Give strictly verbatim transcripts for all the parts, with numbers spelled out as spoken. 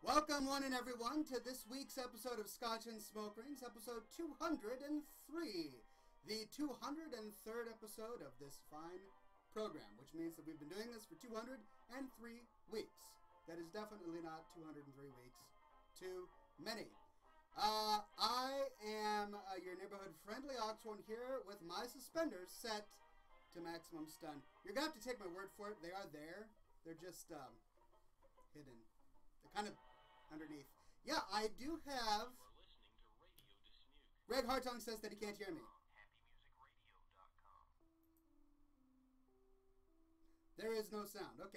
Welcome, one and everyone, to this week's episode of Scotch and Smoke Rings, episode two hundred three, the two hundred third episode of this fine program, which means that we've been doing this for two hundred three weeks. That is definitely not two hundred three weeks too many. Uh, I am uh, your neighborhood-friendly Oxhorn here with my suspenders set to maximum stun. You're going to have to take my word for it. They are there. They're just um, hidden. They're kind of underneath. Yeah, I do have... Greg Hartung says that he can't hear me. There is no sound. Okay.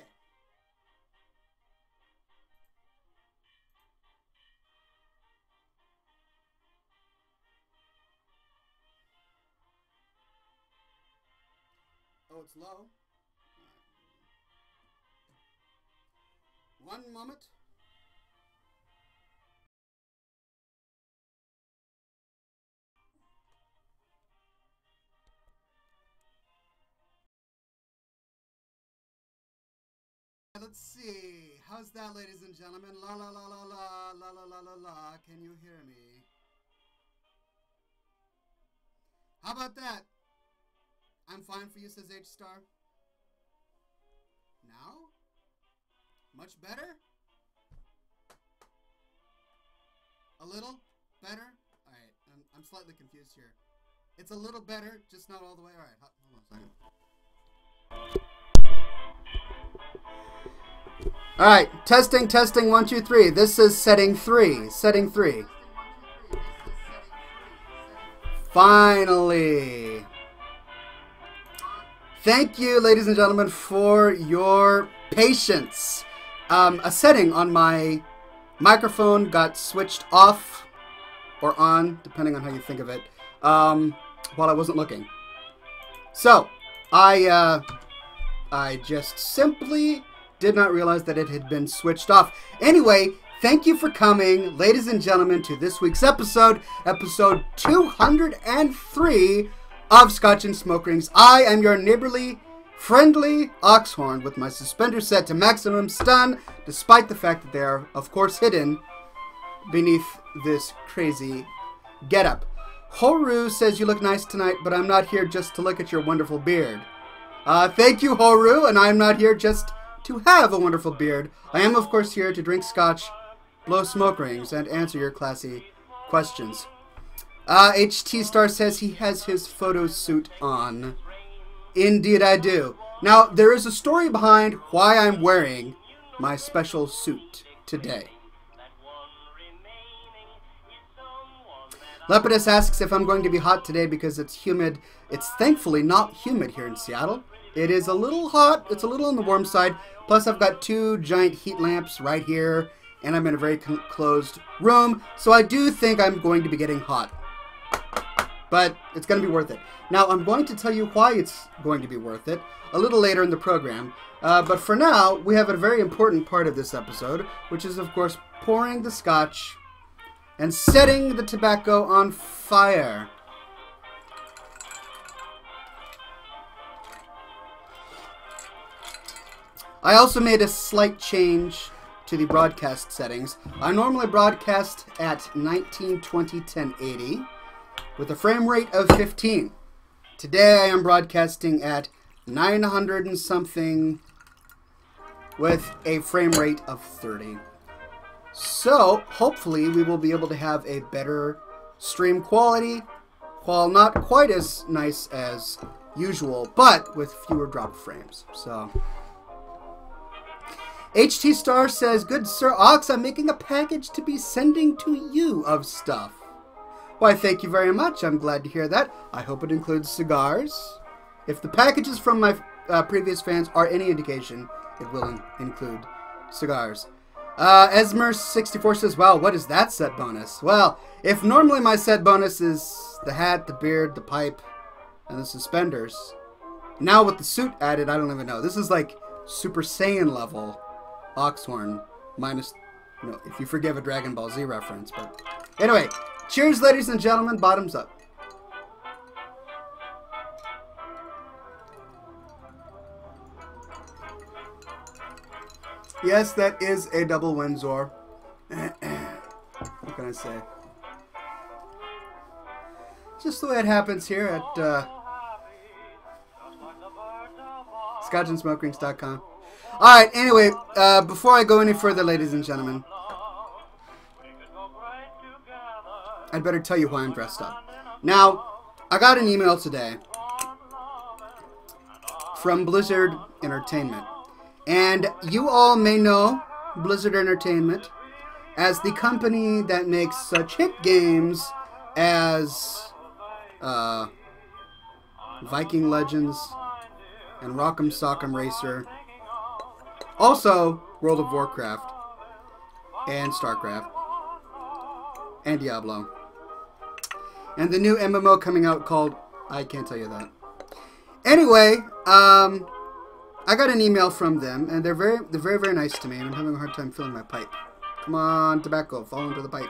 Oh, it's low. One moment. Let's see. How's that, ladies and gentlemen? La la la la la la la la la la. Can you hear me? How about that? I'm fine for you, says H Star. Now? Much better? A little better? Alright, I'm, I'm slightly confused here. It's a little better, just not all the way. Alright, hold on a second. Alright, testing, testing, one, two, three. This is setting three. Setting three. Finally. Thank you, ladies and gentlemen, for your patience. Um, a setting on my microphone got switched off or on, depending on how you think of it, um, while I wasn't looking. So, I, uh, I just simply did not realize that it had been switched off. Anyway, thank you for coming, ladies and gentlemen, to this week's episode, episode two hundred three of Scotch and Smoke Rings. I am your neighborly, friendly Oxhorn with my suspenders set to maximum stun, despite the fact that they are, of course, hidden beneath this crazy getup. Horu says you look nice tonight, but I'm not here just to look at your wonderful beard. Uh, thank you, Horu, and I'm not here just to have a wonderful beard. I am, of course, here to drink scotch, blow smoke rings, and answer your classy questions. Uh, H T Star says he has his photo suit on. Indeed I do. Now, there is a story behind why I'm wearing my special suit today. Lepidus asks if I'm going to be hot today because it's humid. It's thankfully not humid here in Seattle. It is a little hot. It's a little on the warm side. Plus, I've got two giant heat lamps right here, and I'm in a very closed room, so I do think I'm going to be getting hot. But it's going to be worth it. Now, I'm going to tell you why it's going to be worth it a little later in the program. Uh, but for now, we have a very important part of this episode, which is, of course, pouring the scotch and setting the tobacco on fire. I also made a slight change to the broadcast settings. I normally broadcast at nineteen twenty ten eighty with a frame rate of fifteen. Today I am broadcasting at nine hundred and something with a frame rate of thirty. So hopefully we will be able to have a better stream quality, while not quite as nice as usual, but with fewer drop frames. So H T Star says, "Good Sir Ox, I'm making a package to be sending to you of stuff." Why, thank you very much. I'm glad to hear that. I hope it includes cigars. If the packages from my uh, previous fans are any indication, it will in include cigars. Uh, Esmer sixty-four says, "Wow, what is that set bonus?" Well, if normally my set bonus is the hat, the beard, the pipe, and the suspenders, now with the suit added, I don't even know. This is like Super Saiyan level Oxhorn, minus, you know, if you forgive a Dragon Ball Z reference. But anyway, cheers, ladies and gentlemen. Bottoms up. Yes, that is a double Windsor. can I say? Just the way it happens here at uh, Scotch and Smoke Rings dot com. Alright, anyway, uh, before I go any further, ladies and gentlemen, I'd better tell you why I'm dressed up. Now, I got an email today from Blizzard Entertainment. And you all may know Blizzard Entertainment as the company that makes such hit games as uh, Viking Legends and Rock'em Sock'em Racer. Also, World of Warcraft and StarCraft and Diablo. And the new M M O coming out called... I can't tell you that. Anyway, um, I got an email from them, and they're very, they're very, very nice to me, and I'm having a hard time filling my pipe. Come on, tobacco, fall into the pipe.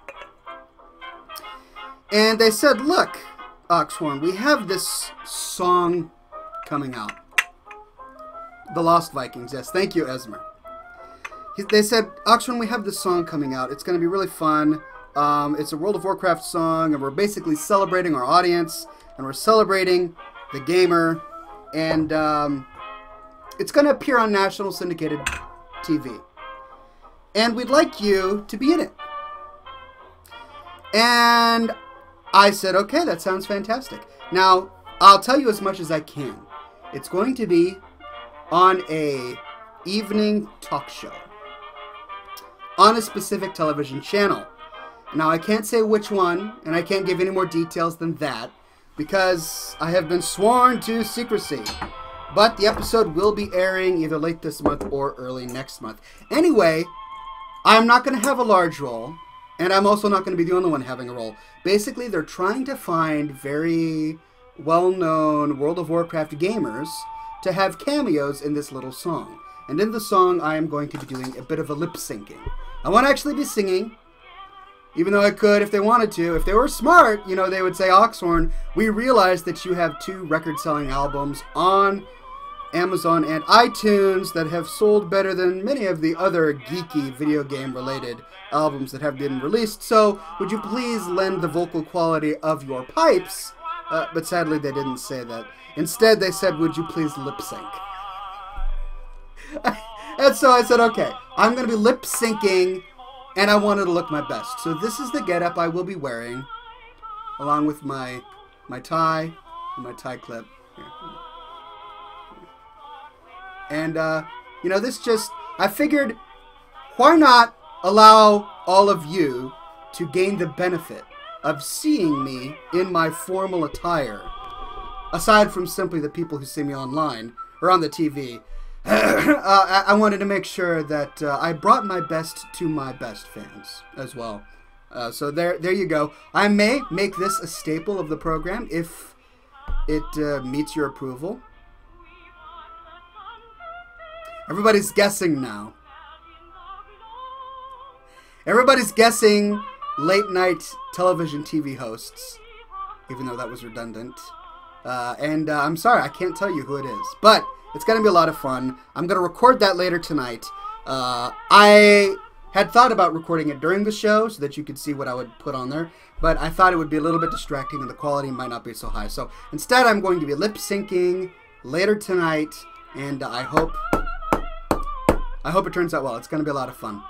And they said, look, Oxhorn, we have this song coming out. The Lost Vikings, yes, thank you, Esmer. They said, Oxhorn, we have this song coming out. It's going to be really fun. Um, it's a World of Warcraft song, and we're basically celebrating our audience, and we're celebrating the gamer, and um, it's going to appear on national syndicated T V. And we'd like you to be in it. And I said, okay, that sounds fantastic. Now, I'll tell you as much as I can. It's going to be on a evening talk show on a specific television channel. Now, I can't say which one, and I can't give any more details than that, because I have been sworn to secrecy. But the episode will be airing either late this month or early next month. Anyway, I'm not going to have a large role, and I'm also not going to be the only one having a role. Basically, they're trying to find very well-known World of Warcraft gamers to have cameos in this little song. And in the song, I am going to be doing a bit of a lip-syncing. I won't actually be singing, even though I could if they wanted to. If they were smart, you know, they would say, Oxhorn, we realize that you have two record-selling albums on Amazon and iTunes that have sold better than many of the other geeky video game-related albums that have been released. So, would you please lend the vocal quality of your pipes? Uh, but sadly, they didn't say that. Instead, they said, would you please lip-sync? And so I said, okay, I'm going to be lip-syncing, and I wanted to look my best. So this is the getup I will be wearing, along with my my tie and my tie clip. Here. And, uh, you know, this just, I figured, why not allow all of you to gain the benefit of seeing me in my formal attire, aside from simply the people who see me online or on the T V. uh, I, I wanted to make sure that uh, I brought my best to my best fans as well. Uh, so there, there you go. I may make this a staple of the program if it uh, meets your approval. Everybody's guessing now. Everybody's guessing late night television T V hosts, even though that was redundant. Uh, and uh, I'm sorry, I can't tell you who it is, but it's going to be a lot of fun. I'm going to record that later tonight. Uh, I had thought about recording it during the show so that you could see what I would put on there, but I thought it would be a little bit distracting and the quality might not be so high. So instead, I'm going to be lip-syncing later tonight, and I hope I hope it turns out well. It's going to be a lot of fun.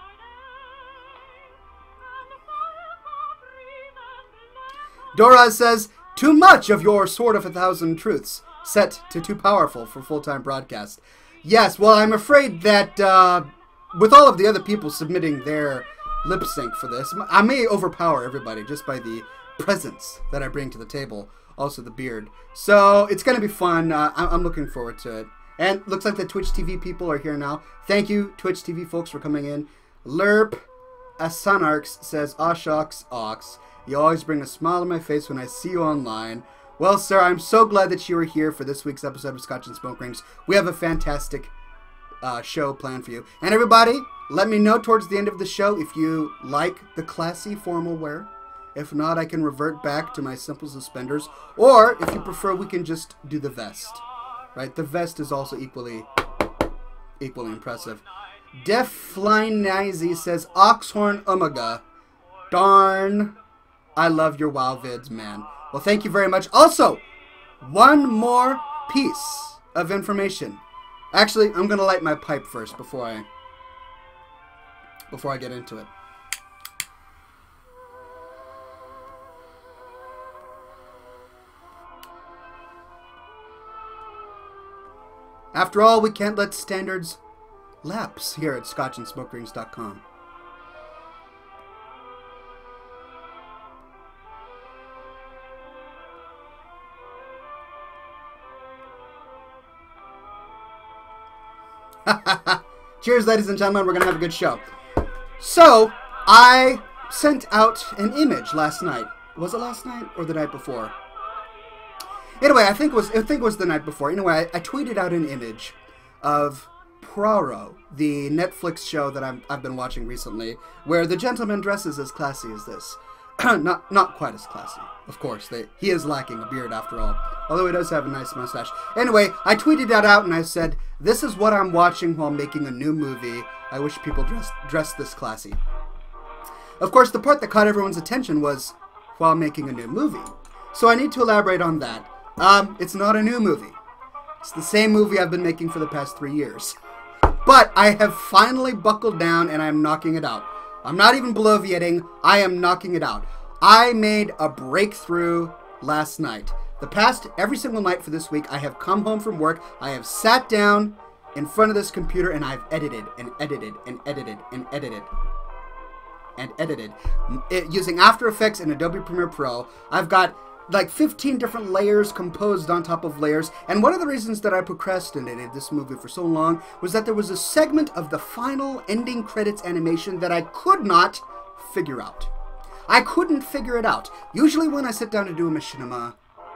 Dora says, too much of your Sword of a Thousand Truths. Set to too powerful for full-time broadcast. Yes, well, I'm afraid that uh, with all of the other people submitting their lip sync for this, I may overpower everybody just by the presence that I bring to the table. Also the beard. So it's going to be fun. Uh, I'm looking forward to it. And looks like the Twitch T V people are here now. Thank you, Twitch T V folks, for coming in. Lerp Asanarx says, Aw shucks, Ox. You always bring a smile on my face when I see you online. Well, sir, I'm so glad that you are here for this week's episode of Scotch and Smoke Rings. We have a fantastic uh, show planned for you. And everybody, let me know towards the end of the show if you like the classy formal wear. If not, I can revert back to my simple suspenders. Or, if you prefer, we can just do the vest. Right? The vest is also equally, equally impressive. Deflinizy says, Oxhorn Omega. darn, I love your WoW vids, man. Well, thank you very much. Also, one more piece of information. Actually, I'm gonna light my pipe first before I before I get into it. After all, we can't let standards lapse here at scotch and smoke rings dot com. Cheers, ladies and gentlemen. We're going to have a good show. So, I sent out an image last night. Was it last night or the night before? Anyway, I think it was, I think it was the night before. Anyway, I, I tweeted out an image of Poirot, the Netflix show that I'm, I've been watching recently, where the gentleman dresses as classy as this. not not quite as classy, of course. They, he is lacking a beard after all, although he does have a nice mustache. Anyway, I tweeted that out and I said, this is what I'm watching while making a new movie. I wish people dressed dressed this classy. Of course, the part that caught everyone's attention was while making a new movie. So I need to elaborate on that. Um, it's not a new movie. It's the same movie I've been making for the past three years. But I have finally buckled down and I'm knocking it out. I'm not even bloviating. I am knocking it out. I made a breakthrough last night. The past, every single night for this week, I have come home from work. I have sat down in front of this computer and I've edited and edited and edited and edited and edited. It, using After Effects and Adobe Premiere Pro, I've got like fifteen different layers composed on top of layers. And one of the reasons that I procrastinated this movie for so long was that there was a segment of the final ending credits animation that I could not figure out. I couldn't figure it out. Usually when I sit down to do a machinima,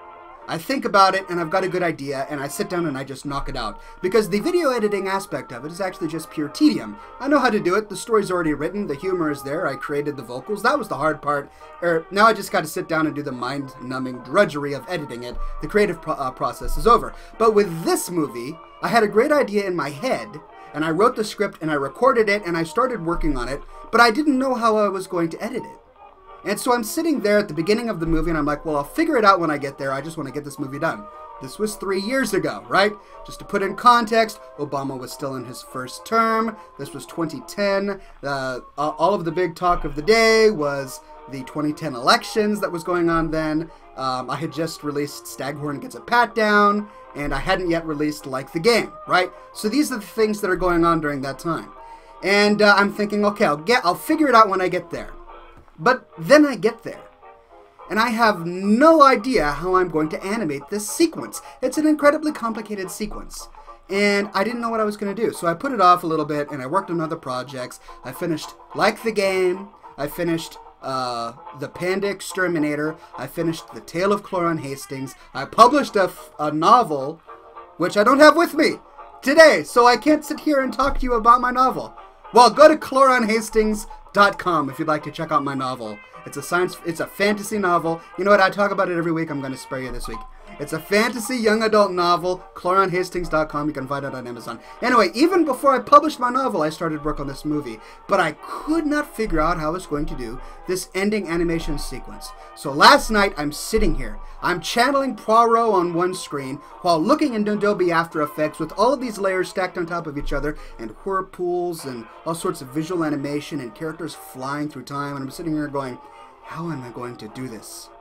I think about it and I've got a good idea and I sit down and I just knock it out. Because the video editing aspect of it is actually just pure tedium. I know how to do it. The story's already written. The humor is there. I created the vocals. That was the hard part. Er, now I just got to sit down and do the mind-numbing drudgery of editing it. The creative pro uh, process is over. But with this movie, I had a great idea in my head and I wrote the script and I recorded it and I started working on it. But I didn't know how I was going to edit it. And so I'm sitting there at the beginning of the movie and I'm like, well, I'll figure it out when I get there. I just want to get this movie done. This was three years ago, right? Just to put in context, Obama was still in his first term. This was twenty ten. Uh, all of the big talk of the day was the twenty ten elections that was going on then. Um, I had just released Staghorn Gets a Pat Down, and I hadn't yet released Like the Game, right? So these are the things that are going on during that time. And uh, I'm thinking, okay, I'll get, I'll figure it out when I get there. But then I get there, and I have no idea how I'm going to animate this sequence. It's an incredibly complicated sequence, and I didn't know what I was going to do. So I put it off a little bit, and I worked on other projects. I finished Like the Game. I finished uh, The Panda Exterminator. I finished The Tale of Cloran Hastings. I published a, f a novel, which I don't have with me today, so I can't sit here and talk to you about my novel. Well, go to cloran hastings dot com if you'd like to check out my novel. It's a science, it's a fantasy novel. You know what? I talk about it every week. I'm going to spare you this week. It's a fantasy young adult novel. cloran hastings dot com. You can find it on Amazon. Anyway, even before I published my novel, I started work on this movie. But I could not figure out how I was going to do this ending animation sequence. So last night, I'm sitting here. I'm channeling Poirot on one screen while looking in Adobe After Effects with all of these layers stacked on top of each other and whirlpools and all sorts of visual animation and characters flying through time. And I'm sitting here going, how am I going to do this?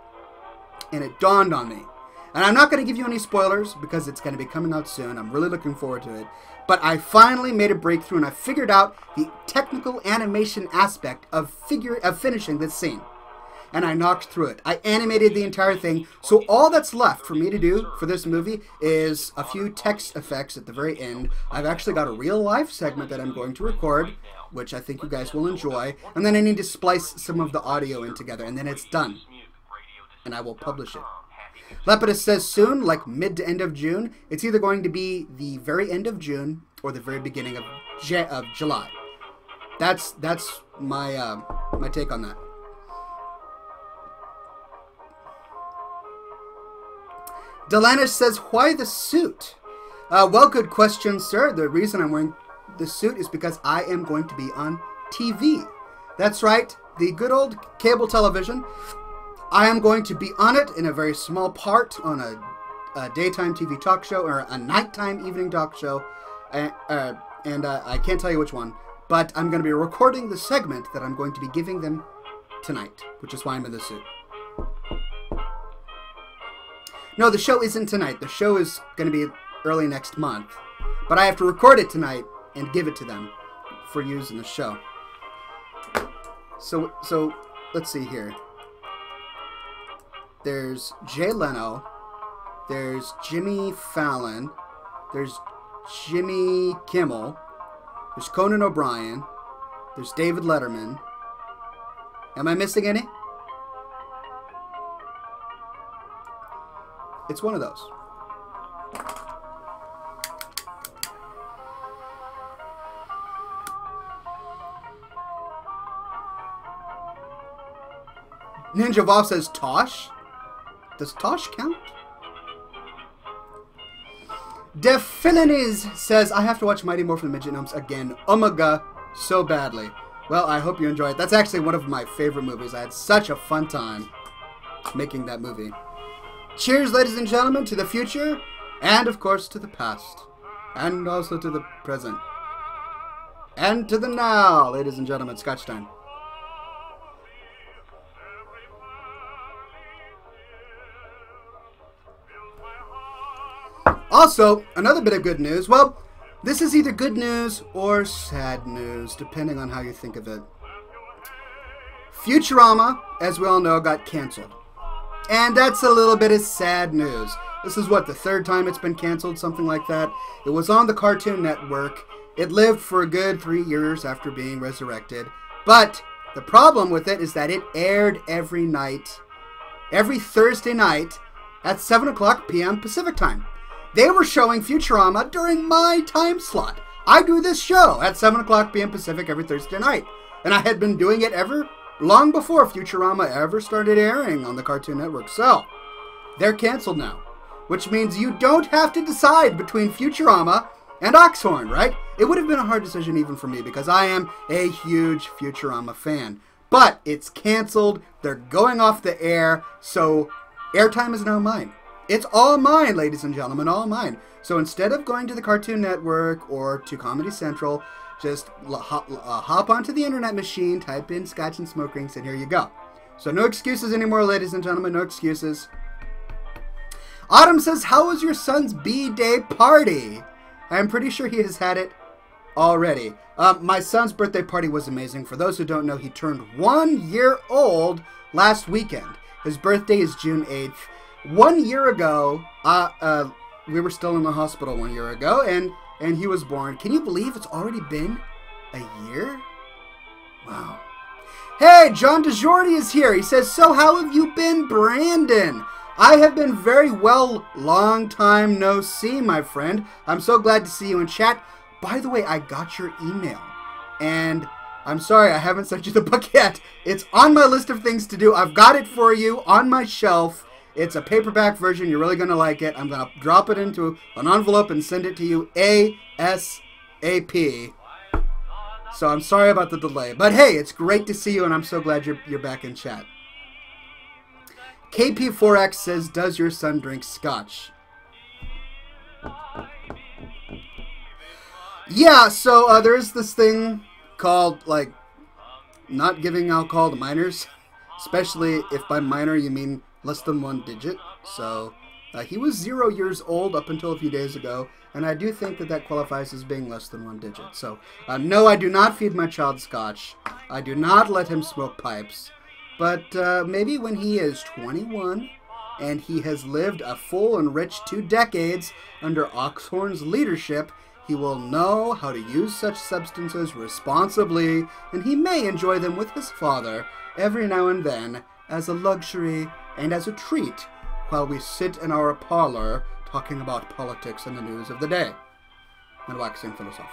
And it dawned on me. And I'm not going to give you any spoilers because it's going to be coming out soon. I'm really looking forward to it. But I finally made a breakthrough and I figured out the technical animation aspect of figure of finishing this scene. And I knocked through it. I animated the entire thing. So all that's left for me to do for this movie is a few text effects at the very end. I've actually got a real life segment that I'm going to record, which I think you guys will enjoy. And then I need to splice some of the audio in together. And then it's done. And I will publish it. Lepidus says soon, like mid to end of June. It's either going to be the very end of June or the very beginning of, J of July. That's that's my uh, my take on that. Delanish says, why the suit? Uh, well, good question, sir. The reason I'm wearing the suit is because I am going to be on T V. That's right. the good old cable television. I am going to be on it in a very small part on a, a daytime T V talk show or a nighttime evening talk show. Uh, uh, and uh, I can't tell you which one. But I'm going to be recording the segment that I'm going to be giving them tonight, which is why I'm in the suit. No, the show isn't tonight. The show is going to be early next month. But I have to record it tonight and give it to them for use in the show. So, so let's see here. There's Jay Leno. There's Jimmy Fallon. There's Jimmy Kimmel. There's Conan O'Brien. There's David Letterman. Am I missing any? It's one of those. Ninja Voff says Tosh. Does Tosh count? Defilinis says, I have to watch Mighty Morphin Midget Gnomes again. Omega so badly. Well, I hope you enjoy it. That's actually one of my favorite movies. I had such a fun time making that movie. Cheers, ladies and gentlemen, to the future, and of course to the past, and also to the present, and to the now, ladies and gentlemen. Scotch time. Also, another bit of good news. Well, this is either good news or sad news, depending on how you think of it. Futurama, as we all know, got canceled. And that's a little bit of sad news. This is what, the third time it's been canceled, something like that. It was on the Cartoon Network. It lived for a good three years after being resurrected. But the problem with it is that it aired every night, every Thursday night at seven o'clock p m Pacific time. They were showing Futurama during my time slot. I do this show at seven o'clock p m Pacific every Thursday night. And I had been doing it ever long before Futurama ever started airing on the Cartoon Network. So, they're canceled now. Which means you don't have to decide between Futurama and Oxhorn, right? It would have been a hard decision even for me because I am a huge Futurama fan. But it's canceled. They're going off the air. So, airtime is now mine. It's all mine, ladies and gentlemen, all mine. So instead of going to the Cartoon Network or to Comedy Central, just hop, uh, hop onto the internet machine, type in Scotch and Smoke Rings, and here you go. So no excuses anymore, ladies and gentlemen, no excuses. Autumn says, how was your son's B-Day party? I'm pretty sure he has had it already. Um, my son's birthday party was amazing. For those who don't know, he turned one year old last weekend. His birthday is June eighth. One year ago, uh, uh, we were still in the hospital one year ago, and, and he was born. Can you believe it's already been a year? Wow. Hey, John DeJordy is here. He says, so how have you been, Brandon? I have been very well. Long time no see, my friend. I'm so glad to see you in chat. By the way, I got your email, and I'm sorry I haven't sent you the book yet. It's on my list of things to do. I've got it for you on my shelf. It's a paperback version. You're really going to like it. I'm going to drop it into an envelope and send it to you ASAP. So I'm sorry about the delay. But hey, it's great to see you, and I'm so glad you're, you're back in chat. K P four X says, does your son drink scotch? Yeah, so uh, there's this thing called, like, not giving alcohol to minors. Especially if by minor you mean less than one digit. So uh, he was zero years old up until a few days ago, and I do think that that qualifies as being less than one digit. So uh, no, I do not feed my child scotch. I do not let him smoke pipes. But uh, maybe when he is twenty-one and he has lived a full and rich two decades under Oxhorn's leadership, he will know how to use such substances responsibly, and he may enjoy them with his father every now and then as a luxury and as a treat while we sit in our parlor talking about politics and the news of the day and waxing philosophical.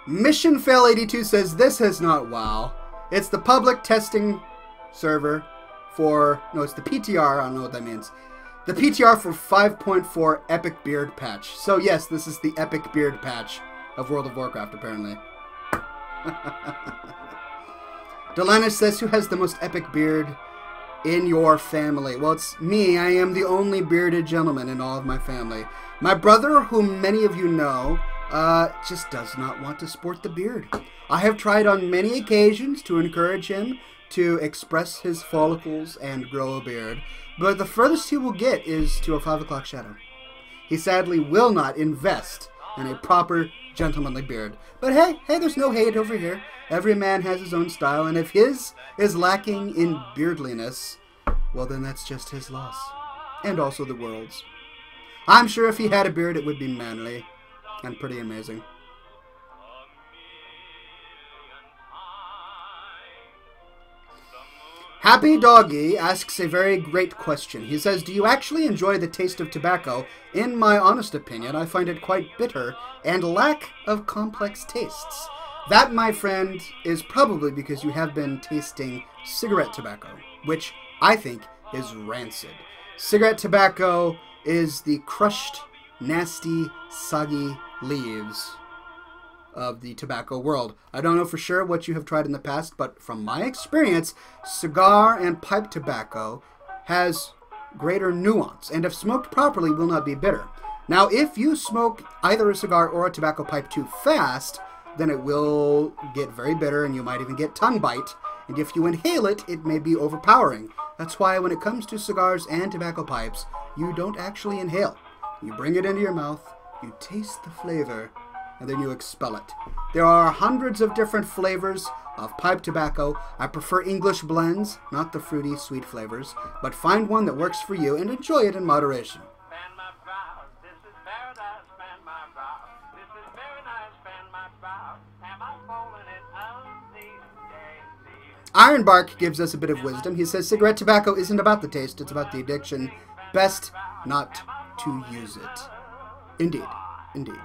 Mission Fail eighty-two says this is not WoW. It's the public testing server for... No, it's the P T R. I don't know what that means. The P T R for five point four Epic Beard Patch. So yes, this is the Epic Beard Patch of World of Warcraft, apparently. Delanus says, who has the most epic beard in your family? Well, it's me. I am the only bearded gentleman in all of my family. My brother, whom many of you know, uh, just does not want to sport the beard. I have tried on many occasions to encourage him to express his follicles and grow a beard, but the furthest he will get is to a five o'clock shadow. He sadly will not invest in a proper gentlemanly beard. But hey, hey, there's no hate over here. Every man has his own style, and if his is lacking in beardliness, well, then that's just his loss. And also the world's. I'm sure if he had a beard, it would be manly and pretty amazing. Happy Doggy asks a very great question. He says, do you actually enjoy the taste of tobacco? In my honest opinion, I find it quite bitter and lack of complex tastes. That, my friend, is probably because you have been tasting cigarette tobacco, which I think is rancid. Cigarette tobacco is the crushed, nasty, soggy leaves of the tobacco world. I don't know for sure what you have tried in the past, but from my experience, cigar and pipe tobacco has greater nuance, and if smoked properly, will not be bitter. Now, if you smoke either a cigar or a tobacco pipe too fast, then it will get very bitter, and you might even get tongue bite, and if you inhale it, it may be overpowering. That's why when it comes to cigars and tobacco pipes, you don't actually inhale. You bring it into your mouth, you taste the flavor, and then you expel it. There are hundreds of different flavors of pipe tobacco. I prefer English blends, not the fruity, sweet flavors, but find one that works for you and enjoy it in moderation. Ironbark gives us a bit of wisdom. He says, cigarette tobacco isn't about the taste, it's about the addiction. Best not to use it. Indeed. Indeed.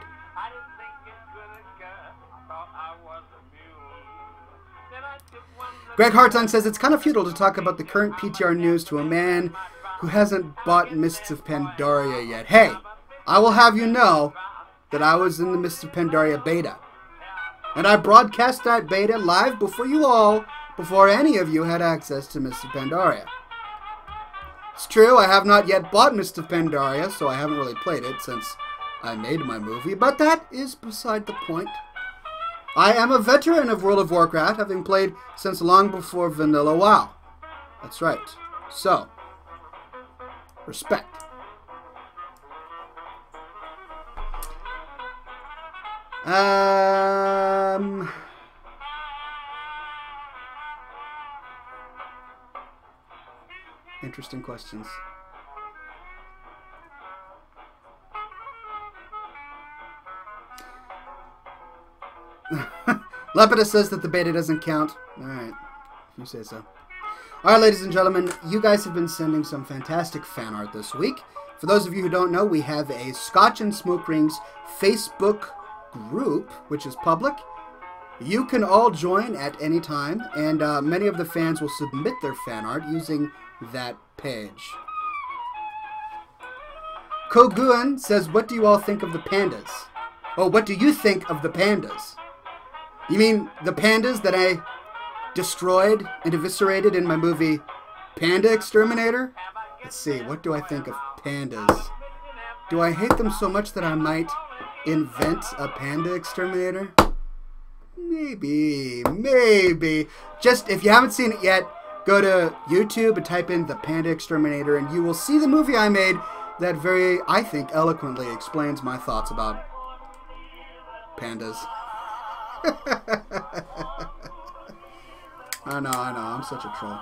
Greg Hartung says, it's kind of futile to talk about the current P T R news to a man who hasn't bought Mists of Pandaria yet. Hey, I will have you know that I was in the Mists of Pandaria beta. And I broadcast that beta live before you all, before any of you had access to Mists of Pandaria. It's true, I have not yet bought Mists of Pandaria, so I haven't really played it since I made my movie, but that is beside the point. I am a veteran of World of Warcraft, having played since long before Vanilla WoW. That's right. So, respect. Um... Interesting questions. Lepidus says that the beta doesn't count. Alright, if you say so. Alright, ladies and gentlemen, you guys have been sending some fantastic fan art this week. For those of you who don't know, we have a Scotch and Smoke Rings Facebook group, which is public. You can all join at any time, and uh, many of the fans will submit their fan art using that page. Koguan says, what do you all think of the pandas? Oh, what do you think of the pandas? You mean the pandas that I destroyed and eviscerated in my movie Panda Exterminator? Let's see, what do I think of pandas? Do I hate them so much that I might invent a Panda Exterminator? Maybe, maybe. Just, if you haven't seen it yet, go to YouTube and type in the Panda Exterminator and you will see the movie I made that very, I think, eloquently explains my thoughts about pandas. I know, I know, I'm such a troll.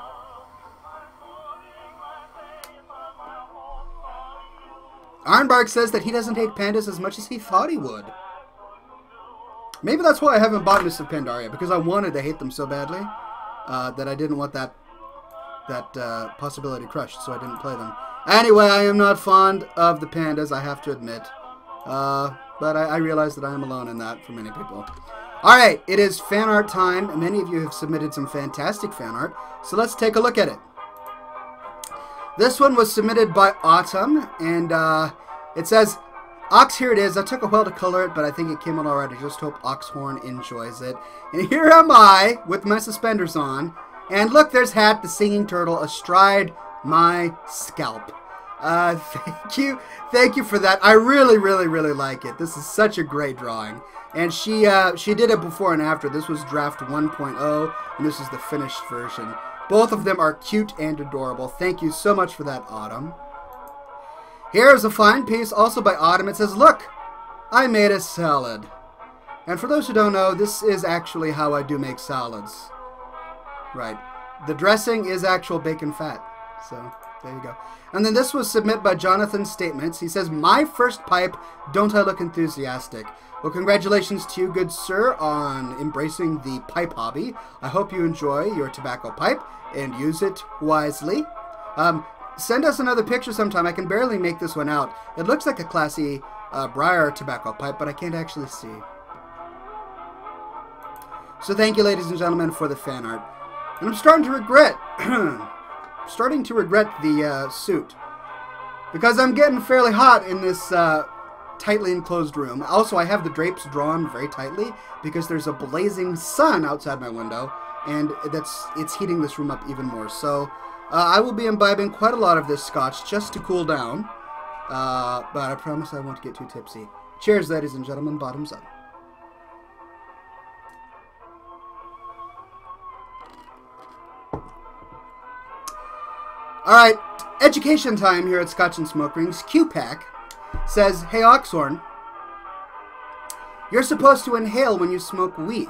Ironbark says that he doesn't hate pandas as much as he thought he would. Maybe that's why I haven't bought Mists of Pandaria, because I wanted to hate them so badly uh, that I didn't want that that uh, possibility crushed, so I didn't play them. Anyway, I am not fond of the pandas, I have to admit. Uh, but I, I realize that I am alone in that for many people. Alright, it is fan art time. Many of you have submitted some fantastic fan art, so let's take a look at it. This one was submitted by Autumn, and uh, it says, Ox, here it is. I took a while to color it, but I think it came out alright. I just hope Oxhorn enjoys it. And here am I, with my suspenders on, and look, there's Hat, the singing turtle, astride my scalp. Uh, thank you. Thank you for that. I really, really, really like it. This is such a great drawing. And she uh, she did it before and after. This was draft one point oh, and this is the finished version. Both of them are cute and adorable. Thank you so much for that, Autumn. Here's a fine piece, also by Autumn. It says, look, I made a salad. And for those who don't know, this is actually how I do make salads. Right. The dressing is actual bacon fat. So, there you go. And then this was submitted by Jonathan Statements. He says, my first pipe, don't I look enthusiastic? Well, congratulations to you, good sir, on embracing the pipe hobby. I hope you enjoy your tobacco pipe and use it wisely. Um, send us another picture sometime. I can barely make this one out. It looks like a classy uh, Briar tobacco pipe, but I can't actually see. So thank you, ladies and gentlemen, for the fan art. And I'm starting to regret, starting to regret the uh, suit, because I'm getting fairly hot in this uh, tightly enclosed room. Also, I have the drapes drawn very tightly because there's a blazing sun outside my window, and that's it's heating this room up even more. So uh, I will be imbibing quite a lot of this scotch just to cool down, uh, but I promise I won't get too tipsy. Cheers, ladies and gentlemen. Bottoms up. Alright, education time here at Scotch and Smoke Rings. Q-Pack says, hey Oxhorn, you're supposed to inhale when you smoke weed.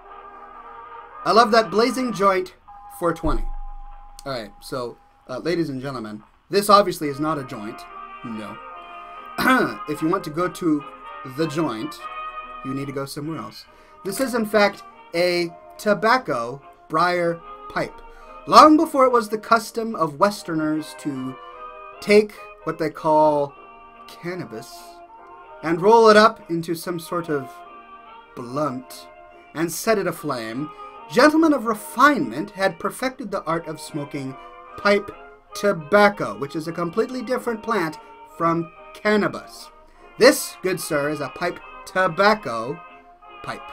I love that blazing joint, four twenty. Alright, so, uh, ladies and gentlemen, this obviously is not a joint. No. If you want to go to the joint, you need to go somewhere else. This is, in fact, a tobacco briar pipe. Long before it was the custom of Westerners to take what they call cannabis and roll it up into some sort of blunt and set it aflame, gentlemen of refinement had perfected the art of smoking pipe tobacco, which is a completely different plant from cannabis. This, good sir, is a pipe tobacco pipe.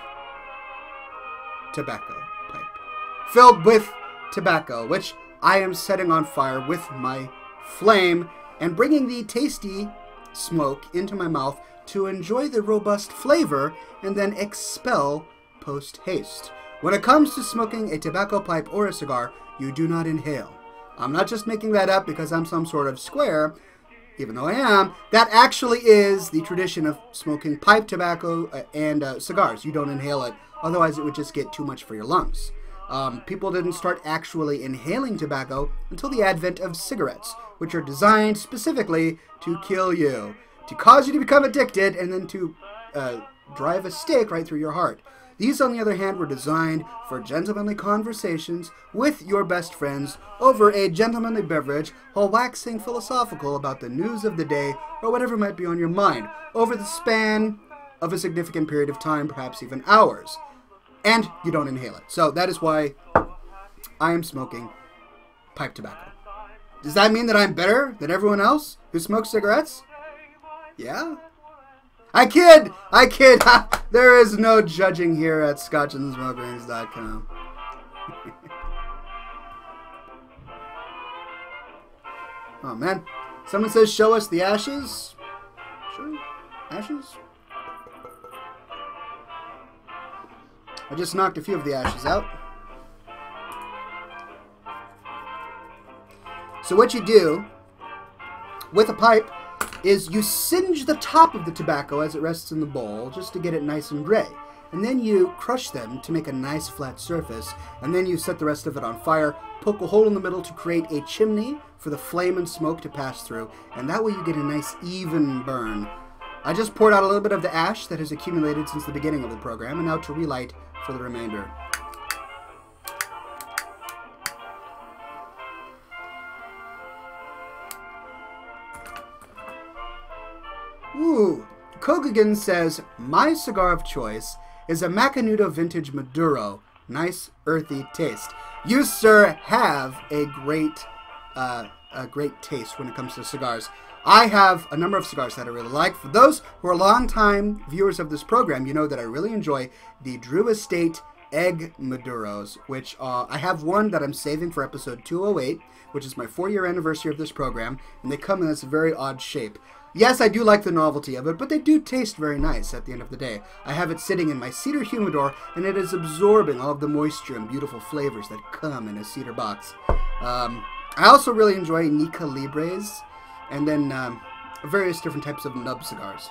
Tobacco pipe. Filled with tobacco, which I am setting on fire with my flame and bringing the tasty smoke into my mouth to enjoy the robust flavor and then expel post-haste. When it comes to smoking a tobacco pipe or a cigar, you do not inhale. I'm not just making that up because I'm some sort of square, even though I am. That actually is the tradition of smoking pipe tobacco and uh, cigars. You don't inhale it, otherwise it would just get too much for your lungs. Um, people didn't start actually inhaling tobacco until the advent of cigarettes, which are designed specifically to kill you, to cause you to become addicted, and then to uh, drive a stake right through your heart. These, on the other hand, were designed for gentlemanly conversations with your best friends over a gentlemanly beverage while waxing philosophical about the news of the day or whatever might be on your mind over the span of a significant period of time, perhaps even hours. And you don't inhale it. So that is why I am smoking pipe tobacco. Does that mean that I'm better than everyone else who smokes cigarettes? Yeah. I kid! I kid! There is no judging here at Scotch and Smoke Rings dot com. Oh man. Someone says show us the ashes. Sure. Ashes? I just knocked a few of the ashes out. So what you do with a pipe is you singe the top of the tobacco as it rests in the bowl just to get it nice and gray. And then you crush them to make a nice flat surface. And then you set the rest of it on fire, poke a hole in the middle to create a chimney for the flame and smoke to pass through. And that way you get a nice even burn. I just poured out a little bit of the ash that has accumulated since the beginning of the program, and now to relight for the remainder. Ooh, Kogagan says, my cigar of choice is a Macanudo Vintage Maduro. Nice, earthy taste. You, sir, have a great, uh, a great taste when it comes to cigars. I have a number of cigars that I really like. For those who are longtime viewers of this program, you know that I really enjoy the Drew Estate Egg Maduros, which uh, I have one that I'm saving for episode two oh eight, which is my four-year anniversary of this program, and they come in this very odd shape. Yes, I do like the novelty of it, but they do taste very nice at the end of the day. I have it sitting in my cedar humidor, and it is absorbing all of the moisture and beautiful flavors that come in a cedar box. Um, I also really enjoy Nica Libres, and then um, various different types of nub cigars.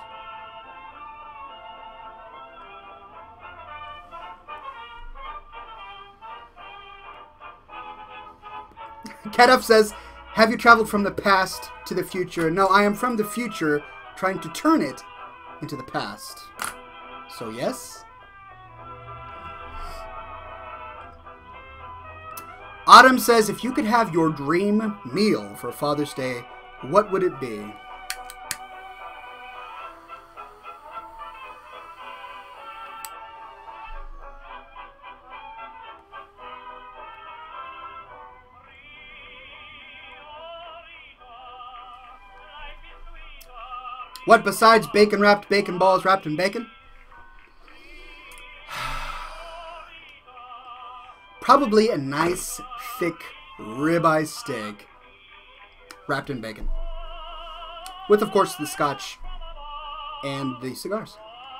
Ketup says, have you traveled from the past to the future? No, I am from the future trying to turn it into the past. So yes. Autumn says, if you could have your dream meal for Father's Day, what would it be? What besides bacon wrapped bacon balls wrapped in bacon? Probably a nice, thick ribeye steak wrapped in bacon. With, of course, the scotch and the cigars.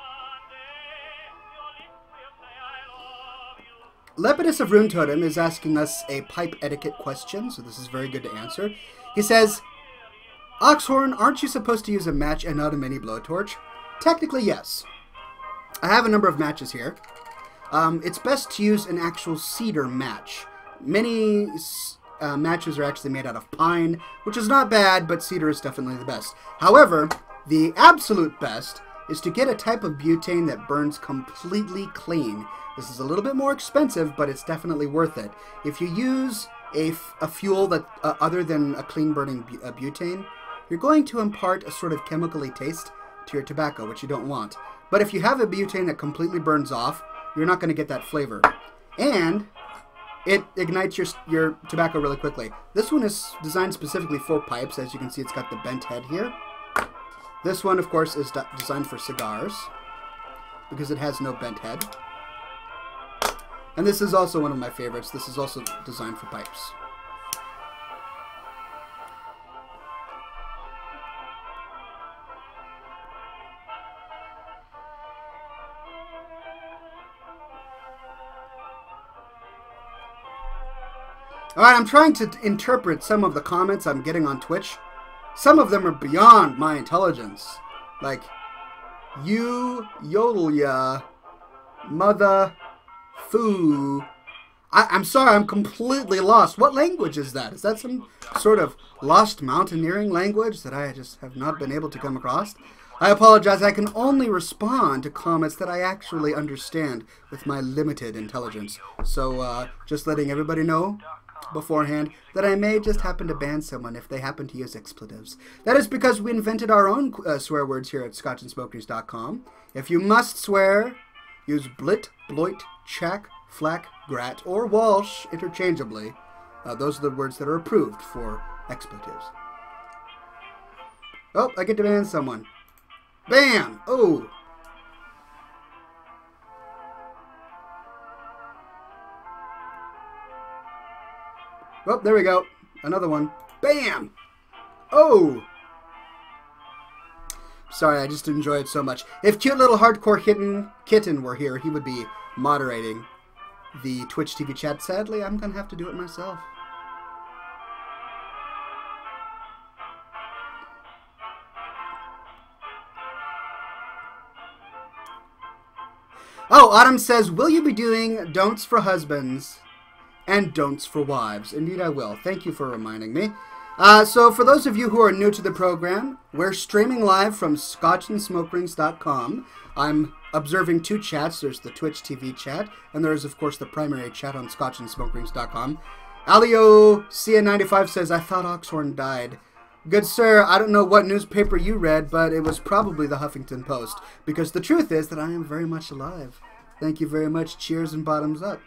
Lepidus of Rune Totem is asking us a pipe etiquette question, so this is very good to answer. He says, Oxhorn, aren't you supposed to use a match and not a mini blowtorch? Technically, yes. I have a number of matches here. Um, it's best to use an actual cedar match. Many uh, matches are actually made out of pine, which is not bad, but cedar is definitely the best. However, the absolute best is to get a type of butane that burns completely clean. This is a little bit more expensive, but it's definitely worth it. If you use a, f a fuel that uh, other than a clean burning bu uh, butane, you're going to impart a sort of chemically taste to your tobacco, which you don't want. But if you have a butane that completely burns off, you're not going to get that flavor. And it ignites your, your tobacco really quickly. This one is designed specifically for pipes. As you can see, it's got the bent head here. This one, of course, is designed for cigars because it has no bent head. And this is also one of my favorites. This is also designed for pipes. Alright, I'm trying to interpret some of the comments I'm getting on Twitch. Some of them are beyond my intelligence. Like, you, yodel ya, mother, foo. I, I'm sorry, I'm completely lost. What language is that? Is that some sort of lost mountaineering language that I just have not been able to come across? I apologize, I can only respond to comments that I actually understand with my limited intelligence. So, uh, just letting everybody know beforehand that I may just happen to ban someone if they happen to use expletives. That is because we invented our own uh, swear words here at Scotch and Smoke News dot com. If you must swear, use blit, bloit, chack, flack, grat, or Walsh interchangeably. Uh, those are the words that are approved for expletives. Oh, I get to ban someone. Bam! Oh! Oh, there we go. Another one. Bam! Oh! Sorry, I just enjoy it so much. If cute little hardcore kitten, kitten were here, he would be moderating the Twitch T V chat. Sadly, I'm going to have to do it myself. Oh, Autumn says, will you be doing don'ts for husbands and don'ts for wives? Indeed I will. Thank you for reminding me. Uh, so for those of you who are new to the program, we're streaming live from Scotch and Smoke Rings dot com. I'm observing two chats. There's the Twitch T V chat, and there's, of course, the primary chat on Scotch and Smoke Rings dot com. Alio C N ninety-five says, I thought Oxhorn died. Good sir, I don't know what newspaper you read, but it was probably the Huffington Post, because the truth is that I am very much alive. Thank you very much. Cheers and bottoms up.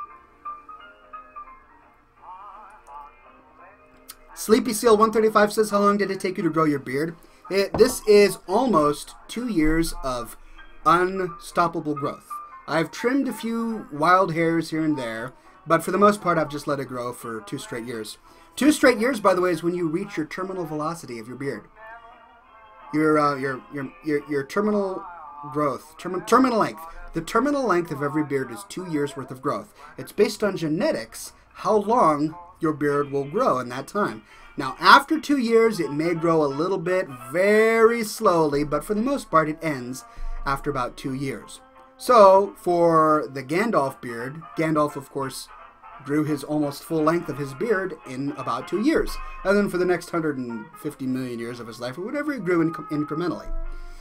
Sleepy Seal one thirty-five says, how long did it take you to grow your beard? It, this is almost two years of unstoppable growth. I've trimmed a few wild hairs here and there, but for the most part, I've just let it grow for two straight years. Two straight years, by the way, is when you reach your terminal velocity of your beard. Your uh, your your your your terminal growth, term, terminal length. The terminal length of every beard is two years worth of growth. It's based on genetics, how long your beard will grow in that time. Now, after two years, it may grow a little bit, very slowly, but for the most part, it ends after about two years. So, for the Gandalf beard, Gandalf, of course, grew his almost full length of his beard in about two years. And then for the next one hundred fifty million years of his life, or whatever, he grew inc incrementally.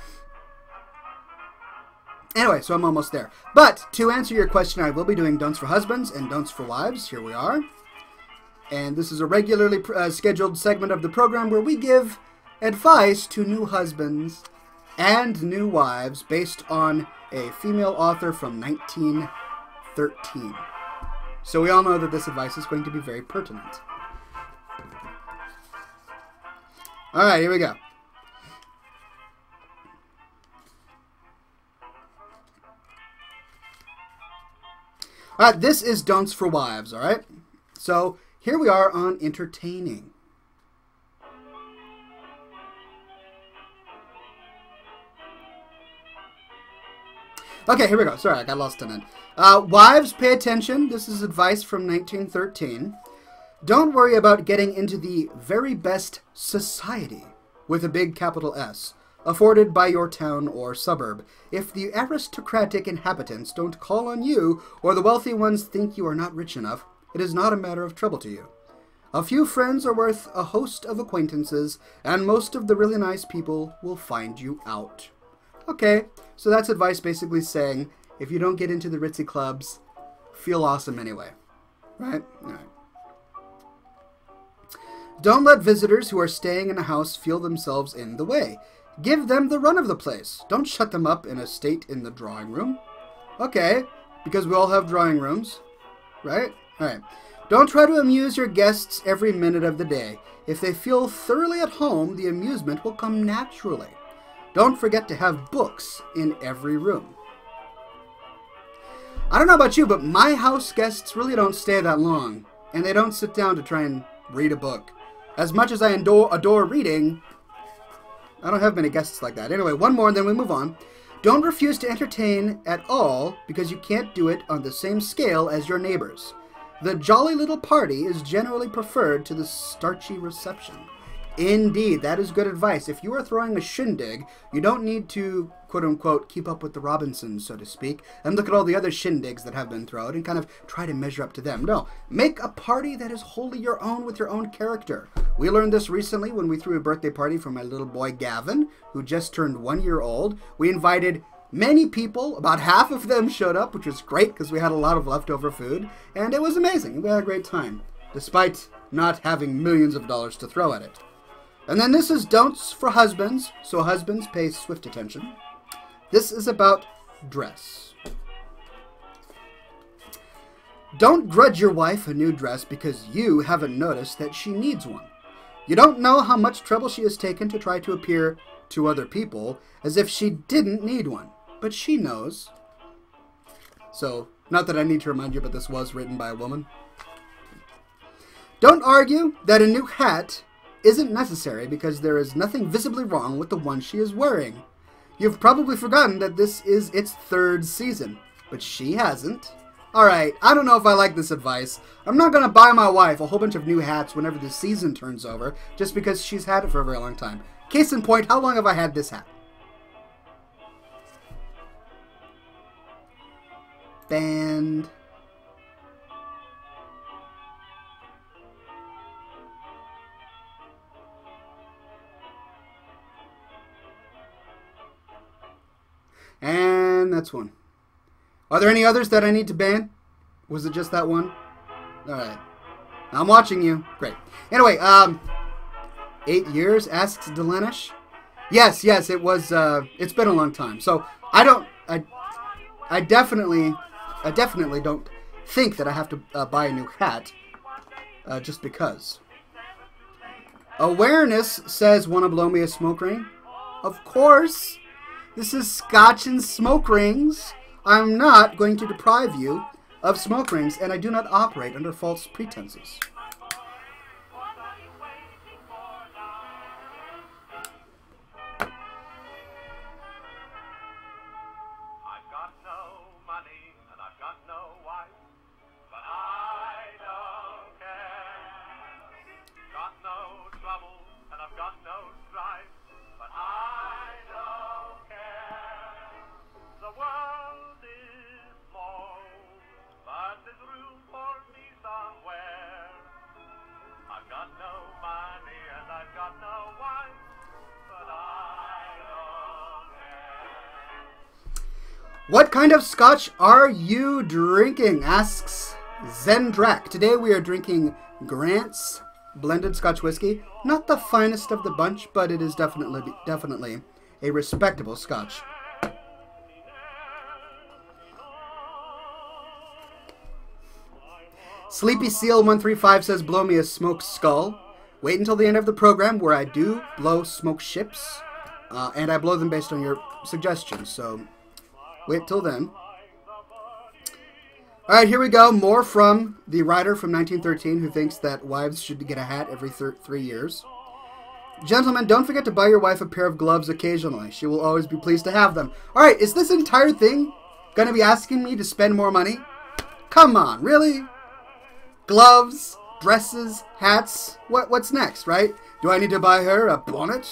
Anyway, so I'm almost there. But, to answer your question, I will be doing Don'ts for Husbands and Don'ts for Wives. Here we are. And this is a regularly uh, scheduled segment of the program where we give advice to new husbands and new wives based on a female author from nineteen thirteen. So we all know that this advice is going to be very pertinent. All right, here we go. All right, this is Don'ts for Wives, all right? So here we are on entertaining. Okay, here we go. Sorry, I got lost in it. Uh, wives, pay attention. This is advice from nineteen thirteen. Don't worry about getting into the very best society, with a big capital S, afforded by your town or suburb. If the aristocratic inhabitants don't call on you, or the wealthy ones think you are not rich enough, it is not a matter of trouble to you. A few friends are worth a host of acquaintances, and most of the really nice people will find you out. Okay, so that's advice basically saying, if you don't get into the ritzy clubs, feel awesome anyway. Right? All right. Don't let visitors who are staying in a house feel themselves in the way. Give them the run of the place. Don't shut them up in a state in the drawing room. Okay, because we all have drawing rooms, right? All right. Don't try to amuse your guests every minute of the day. If they feel thoroughly at home, the amusement will come naturally. Don't forget to have books in every room. I don't know about you, but my house guests really don't stay that long, and they don't sit down to try and read a book. As much as I adore, adore reading, I don't have many guests like that. Anyway, one more and then we move on. Don't refuse to entertain at all because you can't do it on the same scale as your neighbors. The jolly little party is generally preferred to the starchy reception. Indeed, that is good advice. If you are throwing a shindig, you don't need to, quote-unquote, keep up with the Robinsons, so to speak, and look at all the other shindigs that have been thrown and kind of try to measure up to them. No, make a party that is wholly your own with your own character. We learned this recently when we threw a birthday party for my little boy Gavin, who just turned one year old. We invited many people. About half of them showed up, which was great because we had a lot of leftover food, and it was amazing. We had a great time, despite not having millions of dollars to throw at it. And then this is Don'ts for Husbands, so husbands pay swift attention. This is about dress. Don't grudge your wife a new dress because you haven't noticed that she needs one. You don't know how much trouble she has taken to try to appear to other people as if she didn't need one, but she knows. So, not that I need to remind you, but this was written by a woman. Don't argue that a new hat isn't necessary because there is nothing visibly wrong with the one she is wearing. You've probably forgotten that this is its third season, but she hasn't. Alright, I don't know if I like this advice. I'm not going to buy my wife a whole bunch of new hats whenever the season turns over, just because she's had it for a very long time. Case in point, how long have I had this hat? Band. And that's one. Are there any others that I need to ban? Was it just that one? Alright. I'm watching you. Great. Anyway, um... Eight years, asks Delenish. Yes, yes, it was, uh... It's been a long time. So, I don't... I... I definitely, I definitely don't think that I have to uh, buy a new hat uh, just because. Awareness says, "Want to blow me a smoke ring?" Of course. This is Scotch and Smoke Rings. I'm not going to deprive you of smoke rings, and I do not operate under false pretenses. What kind of scotch are you drinking? Asks Zendrak. Today we are drinking Grant's blended Scotch whiskey. Not the finest of the bunch, but it is definitely definitely a respectable scotch. Sleepy Seal one three five says, "Blow me a smoked skull." Wait until the end of the program where I do blow smoke ships, uh, and I blow them based on your suggestions. So wait till then. All right, here we go. More from the writer from nineteen thirteen who thinks that wives should get a hat every th three years. Gentlemen, don't forget to buy your wife a pair of gloves occasionally. She will always be pleased to have them. All right, is this entire thing going to be asking me to spend more money? Come on, really? Gloves, dresses, hats. What, what's next, right? Do I need to buy her a bonnet?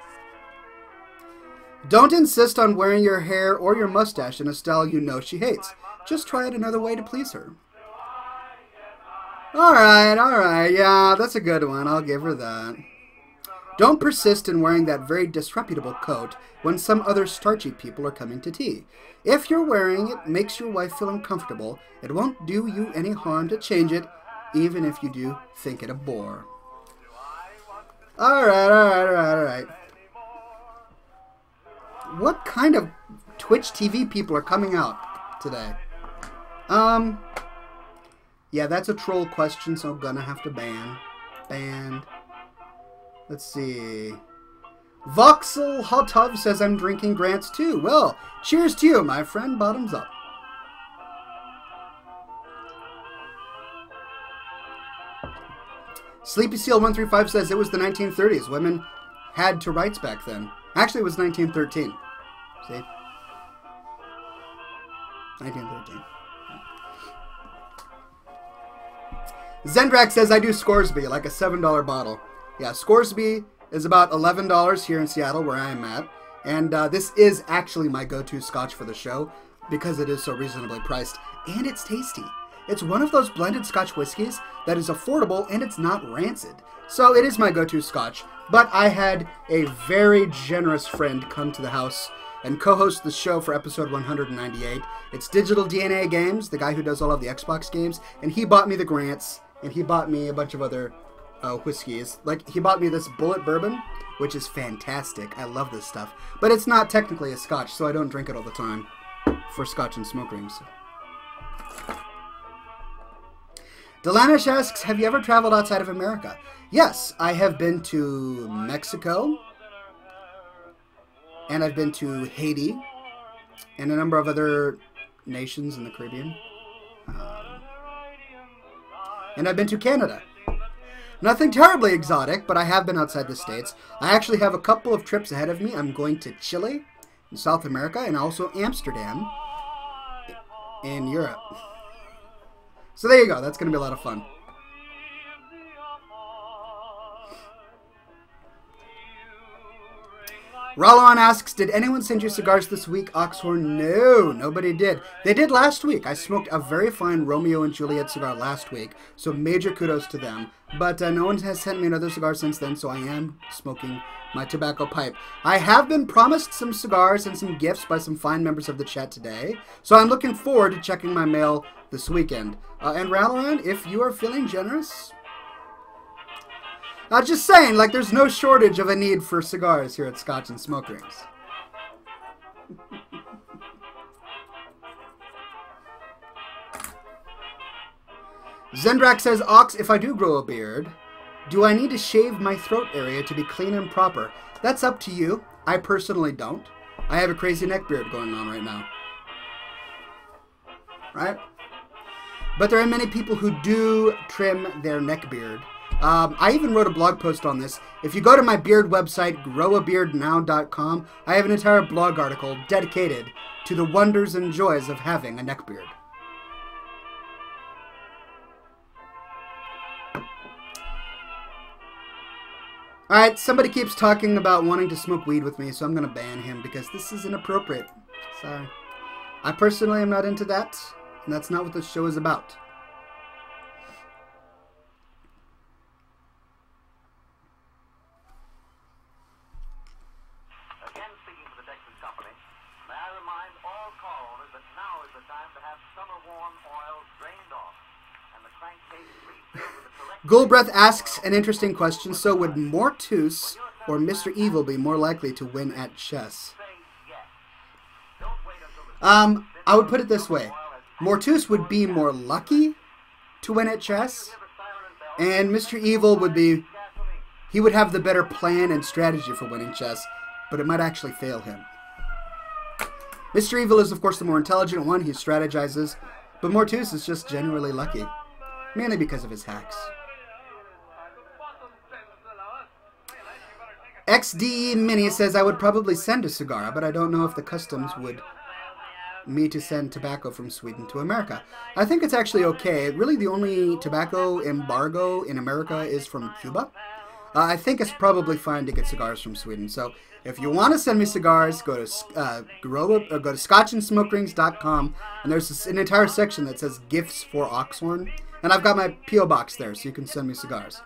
Don't insist on wearing your hair or your mustache in a style you know she hates. Just try it another way to please her. Alright, alright, yeah, that's a good one. I'll give her that. Don't persist in wearing that very disreputable coat when some other starchy people are coming to tea. If you're wearing it makes your wife feel uncomfortable, it won't do you any harm to change it, even if you do think it a bore. Alright, alright, alright, alright. What kind of Twitch T V people are coming out today? Um, yeah, that's a troll question, so I'm gonna have to ban. Banned. Let's see. Voxel Hotov says, "I'm drinking Grants too." Well, cheers to you, my friend. Bottoms up. Sleepy Seal one three five says, "It was the nineteen thirties. Women had to rights back then." Actually, it was nineteen thirteen. See? nineteen thirteen. Zendrak says, "I do Scoresby, like a seven dollar bottle." Yeah, Scoresby is about eleven dollars here in Seattle, where I am at. And uh, this is actually my go-to scotch for the show, because it is so reasonably priced. And it's tasty. It's one of those blended scotch whiskeys that is affordable and it's not rancid. So it is my go-to scotch. But I had a very generous friend come to the house and co-host the show for episode one hundred ninety-eight. It's Digital D N A Games, the guy who does all of the Xbox games. And he bought me the Grants, and he bought me a bunch of other uh, whiskeys. Like, he bought me this Bullet Bourbon, which is fantastic. I love this stuff. But it's not technically a scotch, so I don't drink it all the time for Scotch and Smoke Rings. Delanish asks, "Have you ever traveled outside of America?" Yes, I have been to Mexico, and I've been to Haiti, and a number of other nations in the Caribbean. Um, and I've been to Canada. Nothing terribly exotic, but I have been outside the States. I actually have a couple of trips ahead of me. I'm going to Chile in South America, and also Amsterdam in Europe. So there you go. That's going to be a lot of fun. Ralon asks, "Did anyone send you cigars this week, Oxhorn?" No, nobody did. They did last week. I smoked a very fine Romeo and Juliet cigar last week, so major kudos to them. But uh, no one has sent me another cigar since then, so I am smoking my tobacco pipe. I have been promised some cigars and some gifts by some fine members of the chat today, so I'm looking forward to checking my mail this weekend. Uh, and Ralon, if you are feeling generous... I'm just saying, like, there's no shortage of a need for cigars here at Scotch and Smoke Rings. Zendrak says, Ox, if I do grow a beard, do I need to shave my throat area to be clean and proper? That's up to you. I personally don't. I have a crazy neck beard going on right now. Right? But there are many people who do trim their neck beard. Um, I even wrote a blog post on this. If you go to my beard website, grow a beard now dot com, I have an entire blog article dedicated to the wonders and joys of having a neck beard. Alright, somebody keeps talking about wanting to smoke weed with me, so I'm going to ban him because this is inappropriate. Sorry. I personally am not into that, and that's not what this show is about. Again, speaking for the Texas Company, may I remind all callers that now is the time to have summer warm oil drained off, and the crankcase refilled with the correct... Gulbreath asks an interesting question. So would Mortus or Mister Evil be more likely to win at chess? Um, I would put it this way. Mortus would be more lucky to win at chess, and Mister Evil would be... He would have the better plan and strategy for winning chess, but it might actually fail him. Mister Evil is, of course, the more intelligent one. He strategizes, but Mortus is just generally lucky, mainly because of his hacks. X D E Mini says, I would probably send a cigar, but I don't know if the customs would me to send tobacco from Sweden to America. I think it's actually okay. Really, the only tobacco embargo in America is from Cuba. Uh, I think it's probably fine to get cigars from Sweden. So if you want to send me cigars, go to uh, grow up, or go to scotch and smoke rings dot com, and there's an entire section that says gifts for Oxhorn, and I've got my P O box there, so you can send me cigars.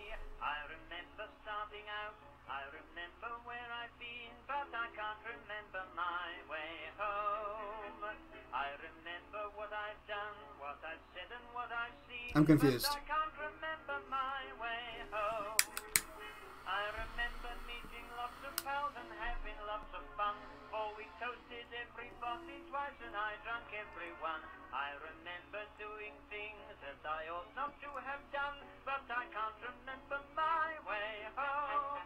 I'm confused. I can't remember my way home. I remember meeting lots of pals and having lots of fun. For we toasted everybody twice and I drank everyone. I remember doing things that I ought not to have done, but I can't remember my way home.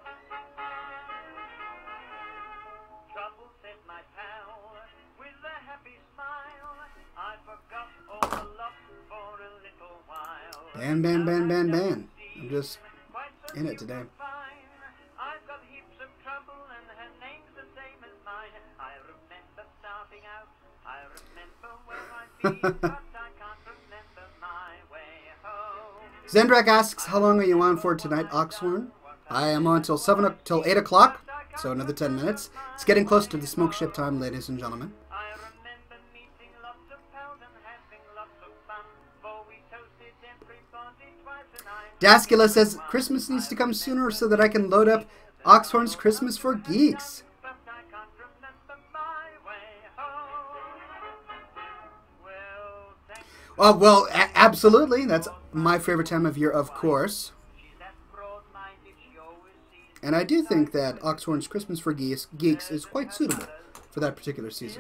Trouble, said my pal, with a happy smile. I forgot all the luck for a little while. Ban, ban, ban, ban, ban. I'm just in it today. I've got heaps of trouble and her name's the same as mine. I remember starting out. I remember where I've been, but I can't remember my way home. Zendrak asks, how long are you on for tonight, Oxhorn? I am on till seven till eight o'clock, so another ten minutes. It's getting close to the smoke ship time, ladies and gentlemen. Dascula says, Christmas needs to come sooner so that I can load up Oxhorn's Christmas for Geeks. Oh, well, a absolutely. That's my favorite time of year, of course. And I do think that Oxhorn's Christmas for Geeks, Geeks is quite suitable for that particular season.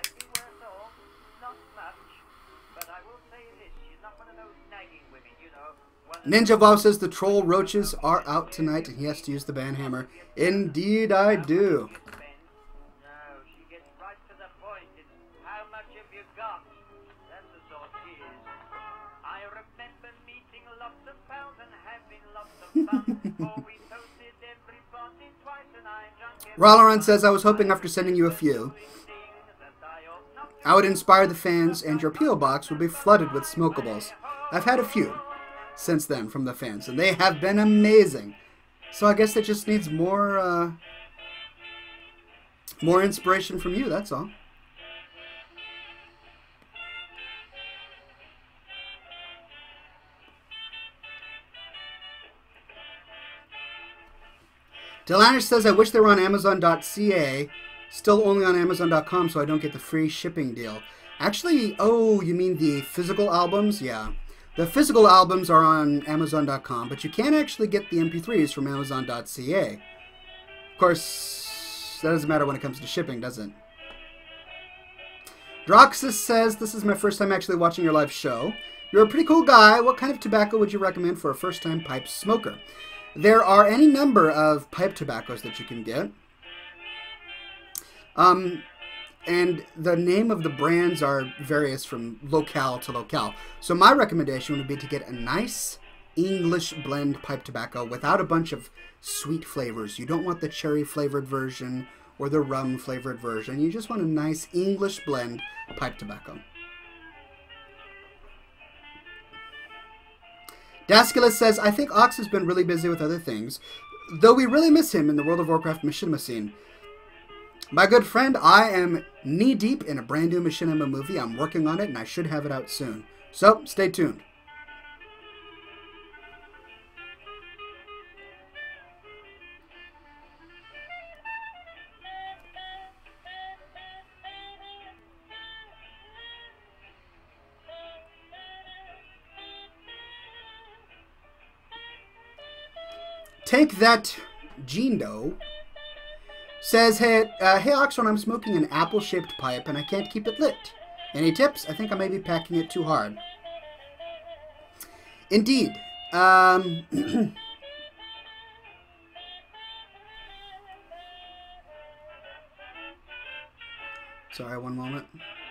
Ninja Bob says the troll roaches are out tonight and he has to use the banhammer. Indeed I do. Ralaran says, I was hoping after sending you a few, I would inspire the fans and your P O box would be flooded with smokables. I've had a few since then from the fans, and they have been amazing. So I guess it just needs more, uh, more inspiration from you, that's all. Delaner says, I wish they were on Amazon dot C A, still only on Amazon dot com, so I don't get the free shipping deal. Actually, oh, you mean the physical albums? Yeah. The physical albums are on Amazon dot com, but you can actually get the M P threes from Amazon dot C A. Of course, that doesn't matter when it comes to shipping, does it? Droxus says, this is my first time actually watching your live show. You're a pretty cool guy. What kind of tobacco would you recommend for a first-time pipe smoker? There are any number of pipe tobaccos that you can get. Um, and the name of the brands are various from locale to locale. So my recommendation would be to get a nice English blend pipe tobacco without a bunch of sweet flavors. You don't want the cherry flavored version or the rum flavored version. You just want a nice English blend pipe tobacco. Dasculus says, I think Ox has been really busy with other things, though we really miss him in the World of Warcraft machinima scene. My good friend, I am knee-deep in a brand new machinima movie. I'm working on it, and I should have it out soon. So, stay tuned. Take That Gendo says, hey, uh, hey Oxhorn, I'm smoking an apple-shaped pipe and I can't keep it lit. Any tips? I think I may be packing it too hard. Indeed. Um, sorry, one moment.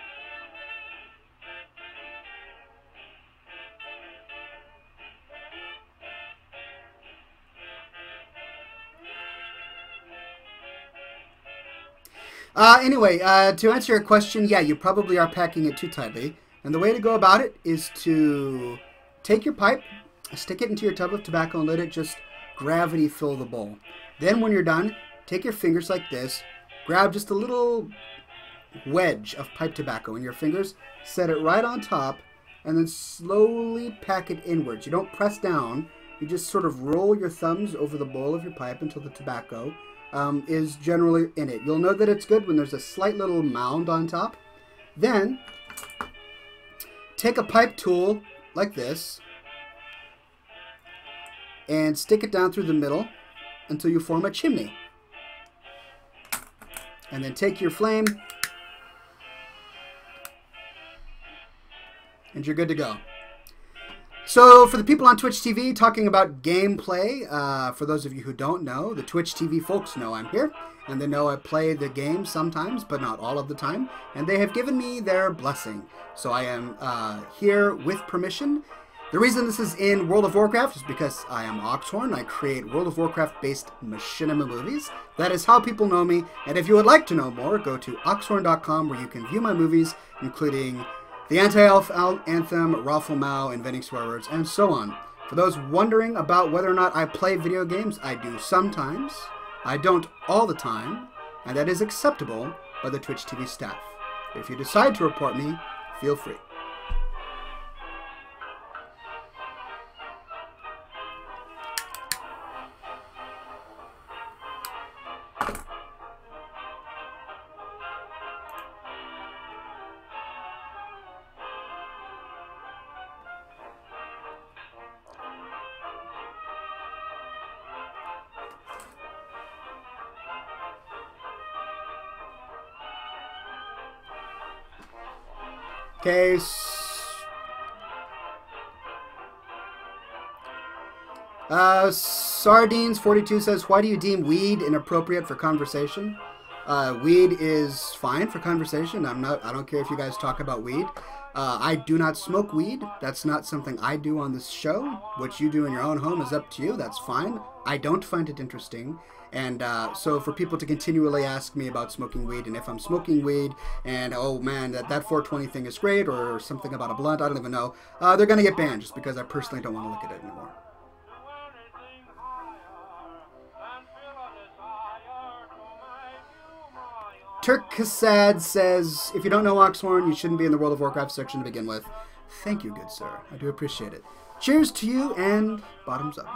Uh, anyway, uh, to answer your question, yeah, you probably are packing it too tightly. And the way to go about it is to take your pipe, stick it into your tub of tobacco and let it just gravity fill the bowl. Then when you're done, take your fingers like this, grab just a little wedge of pipe tobacco in your fingers, set it right on top, and then slowly pack it inwards. You don't press down, you just sort of roll your thumbs over the bowl of your pipe until the tobacco Um, is generally in it. You'll know that it's good when there's a slight little mound on top. Then, take a pipe tool like this and stick it down through the middle until you form a chimney. And then take your flame and you're good to go. So, for the people on Twitch T V talking about gameplay, uh, for those of you who don't know, the Twitch T V folks know I'm here, and they know I play the game sometimes, but not all of the time, and they have given me their blessing. So I am uh, here with permission. The reason this is in World of Warcraft is because I am Oxhorn. I create World of Warcraft-based machinima movies. That is how people know me, and if you would like to know more, go to oxhorn dot com where you can view my movies, including The Anti-Elf Anthem, Raffle Mao, Inventing Swear Words, and so on. For those wondering about whether or not I play video games, I do sometimes. I don't all the time, and that is acceptable by the Twitch T V staff. If you decide to report me, feel free. Okay. Uh, Sardines forty-two says, why do you deem weed inappropriate for conversation? Uh, weed is fine for conversation. I'm not, I don't care if you guys talk about weed. Uh, I do not smoke weed. That's not something I do on this show. What you do in your own home is up to you. That's fine. I don't find it interesting. And uh, so for people to continually ask me about smoking weed, and if I'm smoking weed, and oh man, that, that four twenty thing is great, or something about a blunt, I don't even know, uh, they're going to get banned just because I personally don't want to look at it anymore. Turkasad says, if you don't know Oxhorn, you shouldn't be in the World of Warcraft section to begin with. Thank you, good sir. I do appreciate it. Cheers to you, and bottoms up.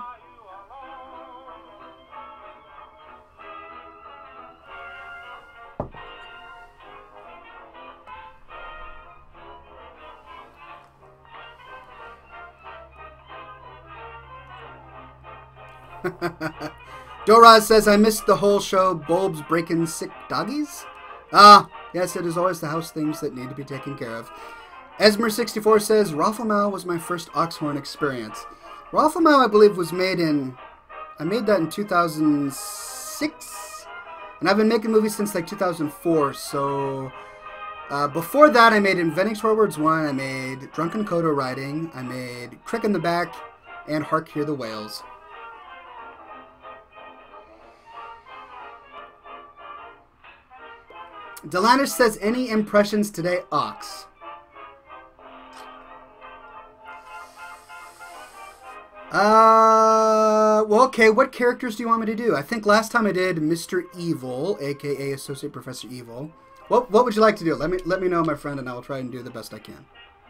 Doraz says, I missed the whole show, Bulbs Breaking Sick Doggies. Ah, yes, it is always the house things that need to be taken care of. Esmer sixty-four says, Ralph-O-Mal was my first Oxhorn experience. Ralph-O-Mal, I believe, was made in... I made that in two thousand six? And I've been making movies since, like, two thousand four, so... Uh, before that, I made Inventing Swearwords one, I made Drunken Kodo Riding, I made Crick in the Back, and Hark Hear the Whales. Delanish says, any impressions today, Ox? Uh, well, okay, what characters do you want me to do? I think last time I did Mister Evil, aka Associate Professor Evil. What what would you like to do? Let me let me know, my friend, and I will try and do the best I can.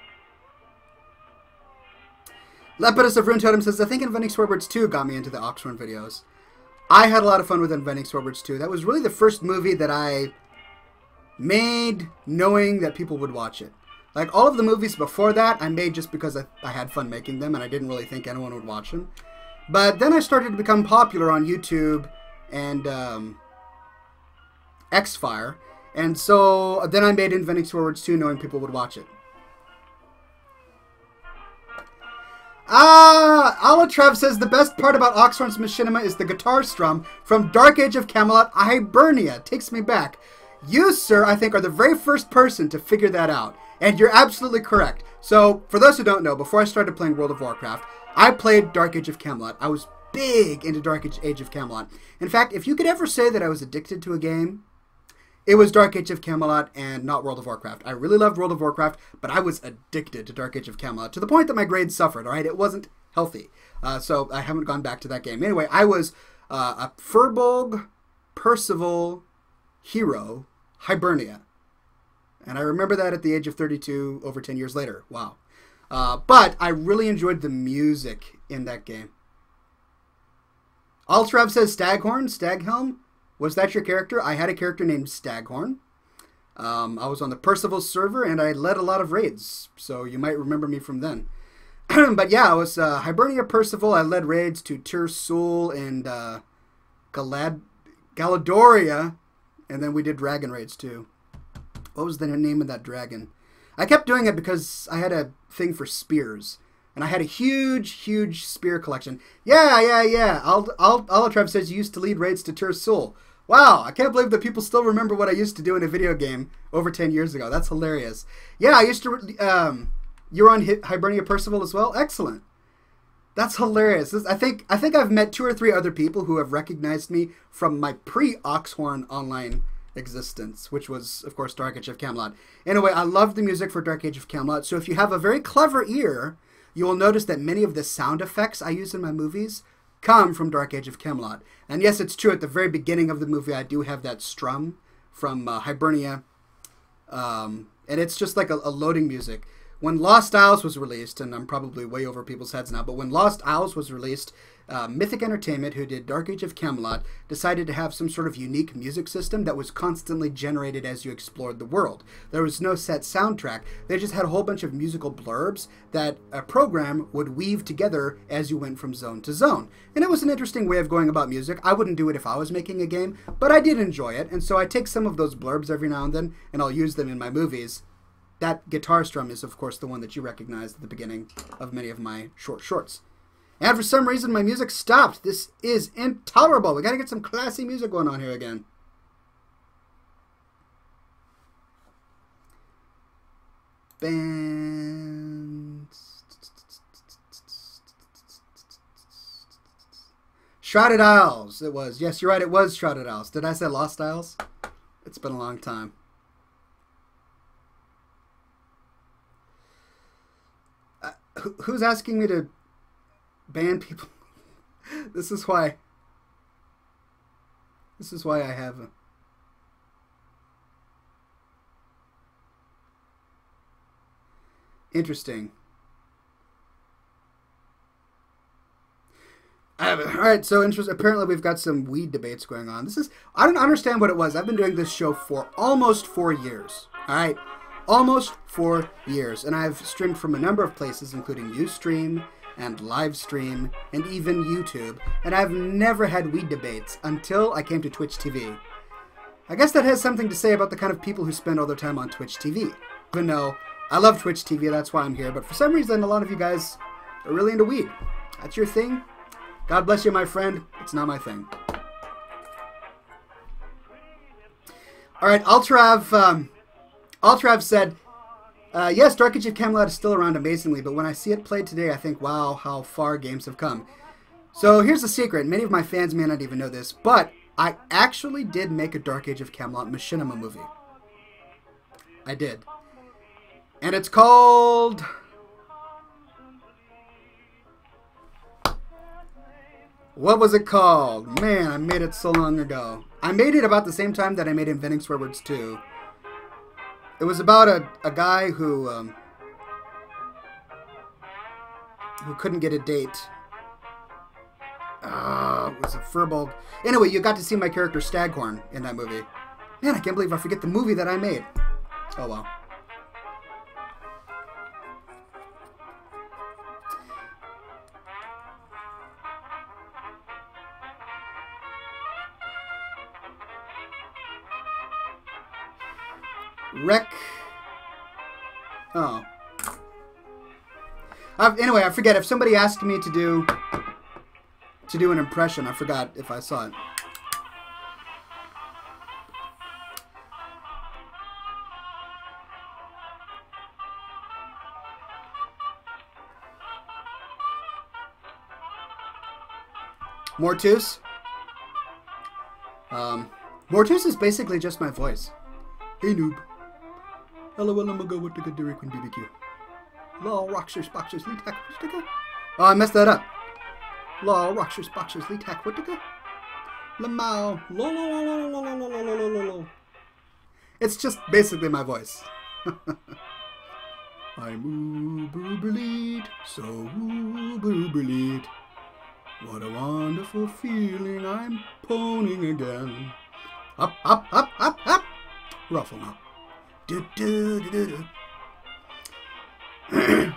Lepidus of Rune Totem says, I think Inventing Swearwords two got me into the Oxhorn videos. I had a lot of fun with Inventing Swearwords two. That was really the first movie that I made knowing that people would watch it. Like, all of the movies before that, I made just because I, I had fun making them, and I didn't really think anyone would watch them. But then I started to become popular on YouTube and um, Xfire, and so then I made Inventing Swearwords two knowing people would watch it. Ah, Alatrev says, the best part about Oxhorn's Machinima is the guitar strum from Dark Age of Camelot Hibernia. Takes me back. You, sir, I think are the very first person to figure that out. And you're absolutely correct. So, for those who don't know, before I started playing World of Warcraft, I played Dark Age of Camelot. I was big into Dark Age of Camelot. In fact, if you could ever say that I was addicted to a game, it was Dark Age of Camelot and not World of Warcraft. I really loved World of Warcraft, but I was addicted to Dark Age of Camelot to the point that my grades suffered, all right? It wasn't healthy. Uh, so I haven't gone back to that game. Anyway, I was uh, a Furbolg Percival hero, Hibernia. And I remember that at the age of thirty-two, over ten years later. Wow. Uh, but I really enjoyed the music in that game. Altrev says Staghorn, Staghelm. Was that your character? I had a character named Staghorn. Um, I was on the Percival server, and I led a lot of raids. So you might remember me from then. But yeah, I was uh, Hibernia Percival. I led raids to Tir Sul and uh, Galad Galadoria. And then we did dragon raids too. What was the name of that dragon? I kept doing it because I had a thing for spears. And I had a huge, huge spear collection. Yeah, yeah, yeah. Al Al Alatrev says you used to lead raids to Tir Sul. Wow, I can't believe that people still remember what I used to do in a video game over ten years ago. That's hilarious. Yeah, I used to... Um, you were on Hibernia Percival as well? Excellent. That's hilarious. This, I think I think I've met two or three other people who have recognized me from my pre-Oxhorn online existence, which was, of course, Dark Age of Camelot. Anyway, I love the music for Dark Age of Camelot, so if you have a very clever ear, you will notice that many of the sound effects I use in my movies come from Dark Age of Camelot. And yes, it's true, at the very beginning of the movie, I do have that strum from uh, Hibernia, um, and it's just like a, a loading music. When Lost Isles was released, and I'm probably way over people's heads now, but when Lost Isles was released, uh, Mythic Entertainment, who did Dark Age of Camelot, decided to have some sort of unique music system that was constantly generated as you explored the world. There was no set soundtrack. They just had a whole bunch of musical blurbs that a program would weave together as you went from zone to zone. And it was an interesting way of going about music. I wouldn't do it if I was making a game, but I did enjoy it, and so I take some of those blurbs every now and then, and I'll use them in my movies. That guitar strum is, of course, the one that you recognized at the beginning of many of my short shorts. And for some reason, my music stopped. This is intolerable. We gotta get some classy music going on here again. Bands. Shrouded Isles. It was. Yes, you're right. It was Shrouded Isles. Did I say Lost Isles? It's been a long time. Uh, who's asking me to ban people? This is why. This is why I have a... Interesting. I have it. All right, so interest. Apparently, we've got some weed debates going on. This is. I don't understand what it was. I've been doing this show for almost four years. All right, almost four years, and I've streamed from a number of places, including Ustream and Livestream and even YouTube. And I've never had weed debates until I came to Twitch T V. I guess that has something to say about the kind of people who spend all their time on Twitch T V. Even though I love Twitch T V, that's why I'm here. But for some reason, a lot of you guys are really into weed. That's your thing? God bless you, my friend. It's not my thing. Alright, Ultrav, um, Ultrav said, uh, yes, Dark Age of Camelot is still around amazingly, but when I see it played today, I think, wow, how far games have come. So here's the secret. Many of my fans may not even know this, but I actually did make a Dark Age of Camelot machinima movie. I did. And it's called... What was it called? Man, I made it so long ago. I made it about the same time that I made Inventing Swear Words two. It was about a, a guy who um, who couldn't get a date. Uh, it was a furball. Anyway, you got to see my character Staghorn in that movie. Man, I can't believe I forget the movie that I made. Oh well. Wreck. Oh. I've, anyway, I forget. If somebody asked me to do to do an impression, I forgot if I saw it. Mortus. Um, Mortus is basically just my voice. Hey noob. Hello, well, I'm gonna go with the good Dairy Queen B B Q. Law, Rockshires, Boxers, Lee Tack, Whittaker. Oh, I messed that up. Law, Rockshires, Boxers, Lee Tack, Whittaker. Lamau. Lo, lo, lo, lo, lo, lo, lo, lo, lo, lo, lo. It's just basically my voice. I'm uber-lead, so uber-lead. What a wonderful feeling, I'm poning again. Up, up, up, up, up. Ruffle now. Do, do, do, do, do.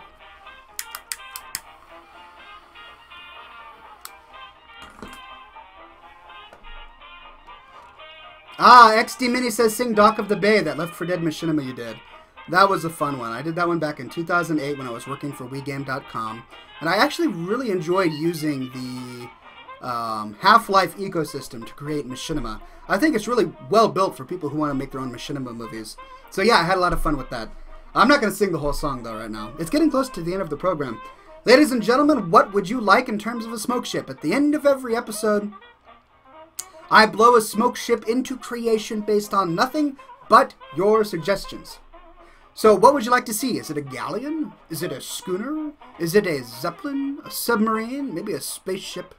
Ah, X D Mini says sing Dock of the Bay, that Left four Dead machinima you did. That was a fun one. I did that one back in two thousand eight when I was working for We Game dot com. And I actually really enjoyed using the um, Half-Life ecosystem to create machinima. I think it's really well built for people who want to make their own machinima movies. So yeah, I had a lot of fun with that. I'm not going to sing the whole song though right now. It's getting close to the end of the program. Ladies and gentlemen, what would you like in terms of a smoke ship? At the end of every episode, I blow a smoke ship into creation based on nothing but your suggestions. So what would you like to see? Is it a galleon? Is it a schooner? Is it a zeppelin? A submarine? Maybe a spaceship?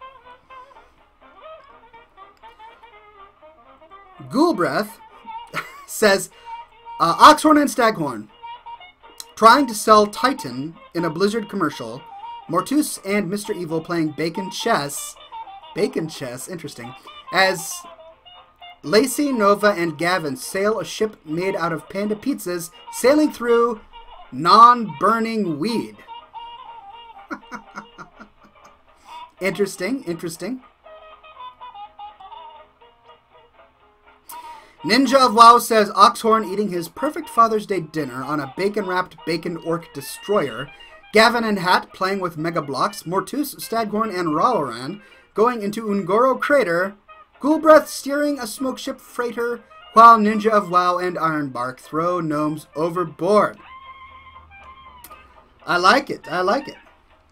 Ghoulbreath says, uh, Oxhorn and Staghorn trying to sell Titan in a Blizzard commercial. Mortus and Mister Evil playing bacon chess. Bacon chess, interesting. As Lacey, Nova, and Gavin sail a ship made out of panda pizzas, sailing through non-burning weed. Interesting, interesting. Ninja of WoW says Oxhorn eating his perfect Father's Day dinner on a bacon-wrapped bacon orc destroyer. Gavin and Hat playing with Mega Blocks. Mortus, Staghorn, and Raloran going into Ungoro Crater. Ghoulbreath steering a smoke ship freighter, while Ninja of WoW and Ironbark throw gnomes overboard. I like it. I like it.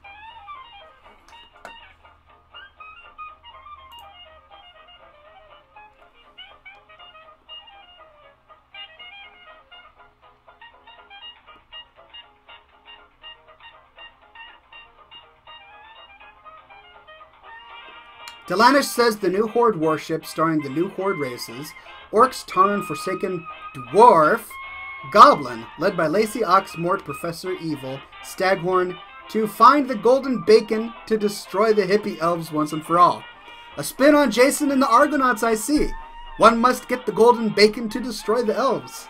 Delanish says the new Horde warship starring the new Horde races, Orcs, Tauren, Forsaken, Dwarf, Goblin, led by Lacey, Ox, Mort, Professor Evil, Staghorn, to find the golden bacon to destroy the hippie elves once and for all. A spin on Jason and the Argonauts, I see. One must get the golden bacon to destroy the elves.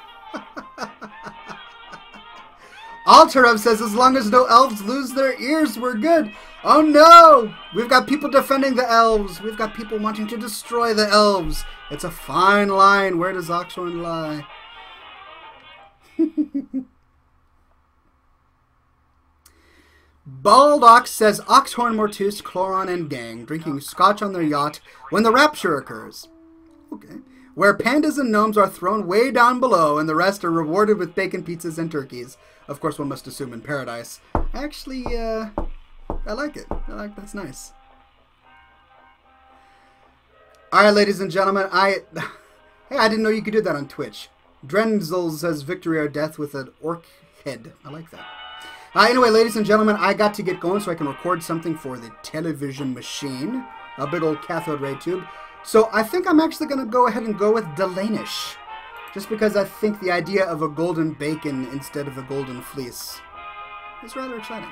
Alterev says, as long as no elves lose their ears, we're good. Oh no! We've got people defending the elves. We've got people wanting to destroy the elves. It's a fine line. Where does Oxhorn lie? Bald Ox says Oxhorn, Mortus, Chloron, and gang drinking scotch on their yacht when the rapture occurs. Okay. Where pandas and gnomes are thrown way down below and the rest are rewarded with bacon pizzas and turkeys. Of course, one must assume in paradise. Actually, uh, I like it. I like that's nice. All right, ladies and gentlemen, I hey, I didn't know you could do that on Twitch. Drenzel says victory or death with an orc head. I like that. Uh, anyway, ladies and gentlemen, I got to get going so I can record something for the television machine, a big old cathode ray tube. So I think I'm actually going to go ahead and go with Delanish, just because I think the idea of a golden bacon instead of a golden fleece is rather exciting.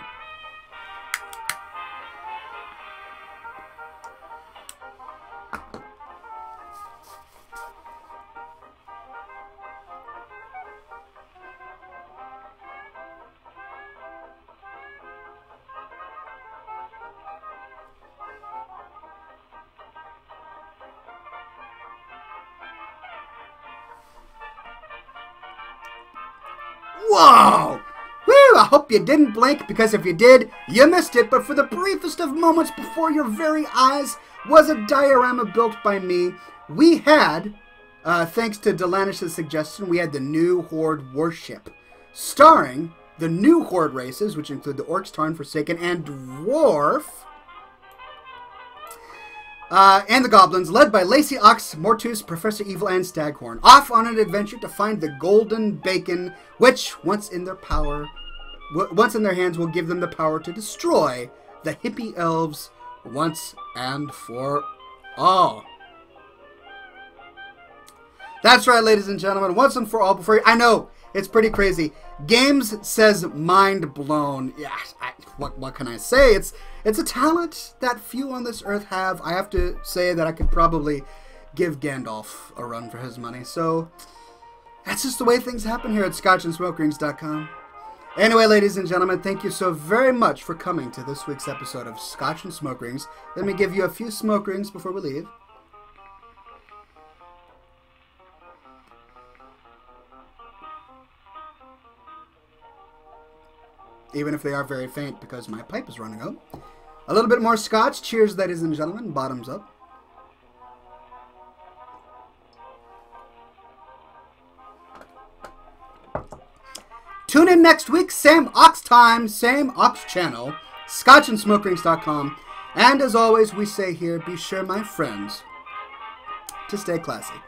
Whoa! Woo! I hope you didn't blink, because if you did, you missed it. But for the briefest of moments before your very eyes was a diorama built by me. We had, uh, thanks to Delanish's suggestion, we had the New Horde warship, starring the new Horde races, which include the Orcs, Tarn, Forsaken, and Dwarf. Uh, and the Goblins, led by Lacey Ox, Mortus, Professor Evil, and Staghorn, off on an adventure to find the golden bacon, which, once in their power, w once in their hands, will give them the power to destroy the hippie elves once and for all. That's right, ladies and gentlemen, once and for all. Before you, I know it's pretty crazy. Games says mind blown. Yeah, I, what what can I say? It's it's a talent that few on this earth have. I have to say that I could probably give Gandalf a run for his money. So that's just the way things happen here at Scotch and Smoke Rings dot com. Anyway, ladies and gentlemen, thank you so very much for coming to this week's episode of Scotch and Smoke Rings. Let me give you a few smoke rings before we leave. Even if they are very faint because my pipe is running out. A little bit more scotch. Cheers, ladies and gentlemen. Bottoms up. Tune in next week. Same Ox time, same Ox channel. Scotch and Smoke Rings dot com. And as always, we say here, be sure, my friends, to stay classy.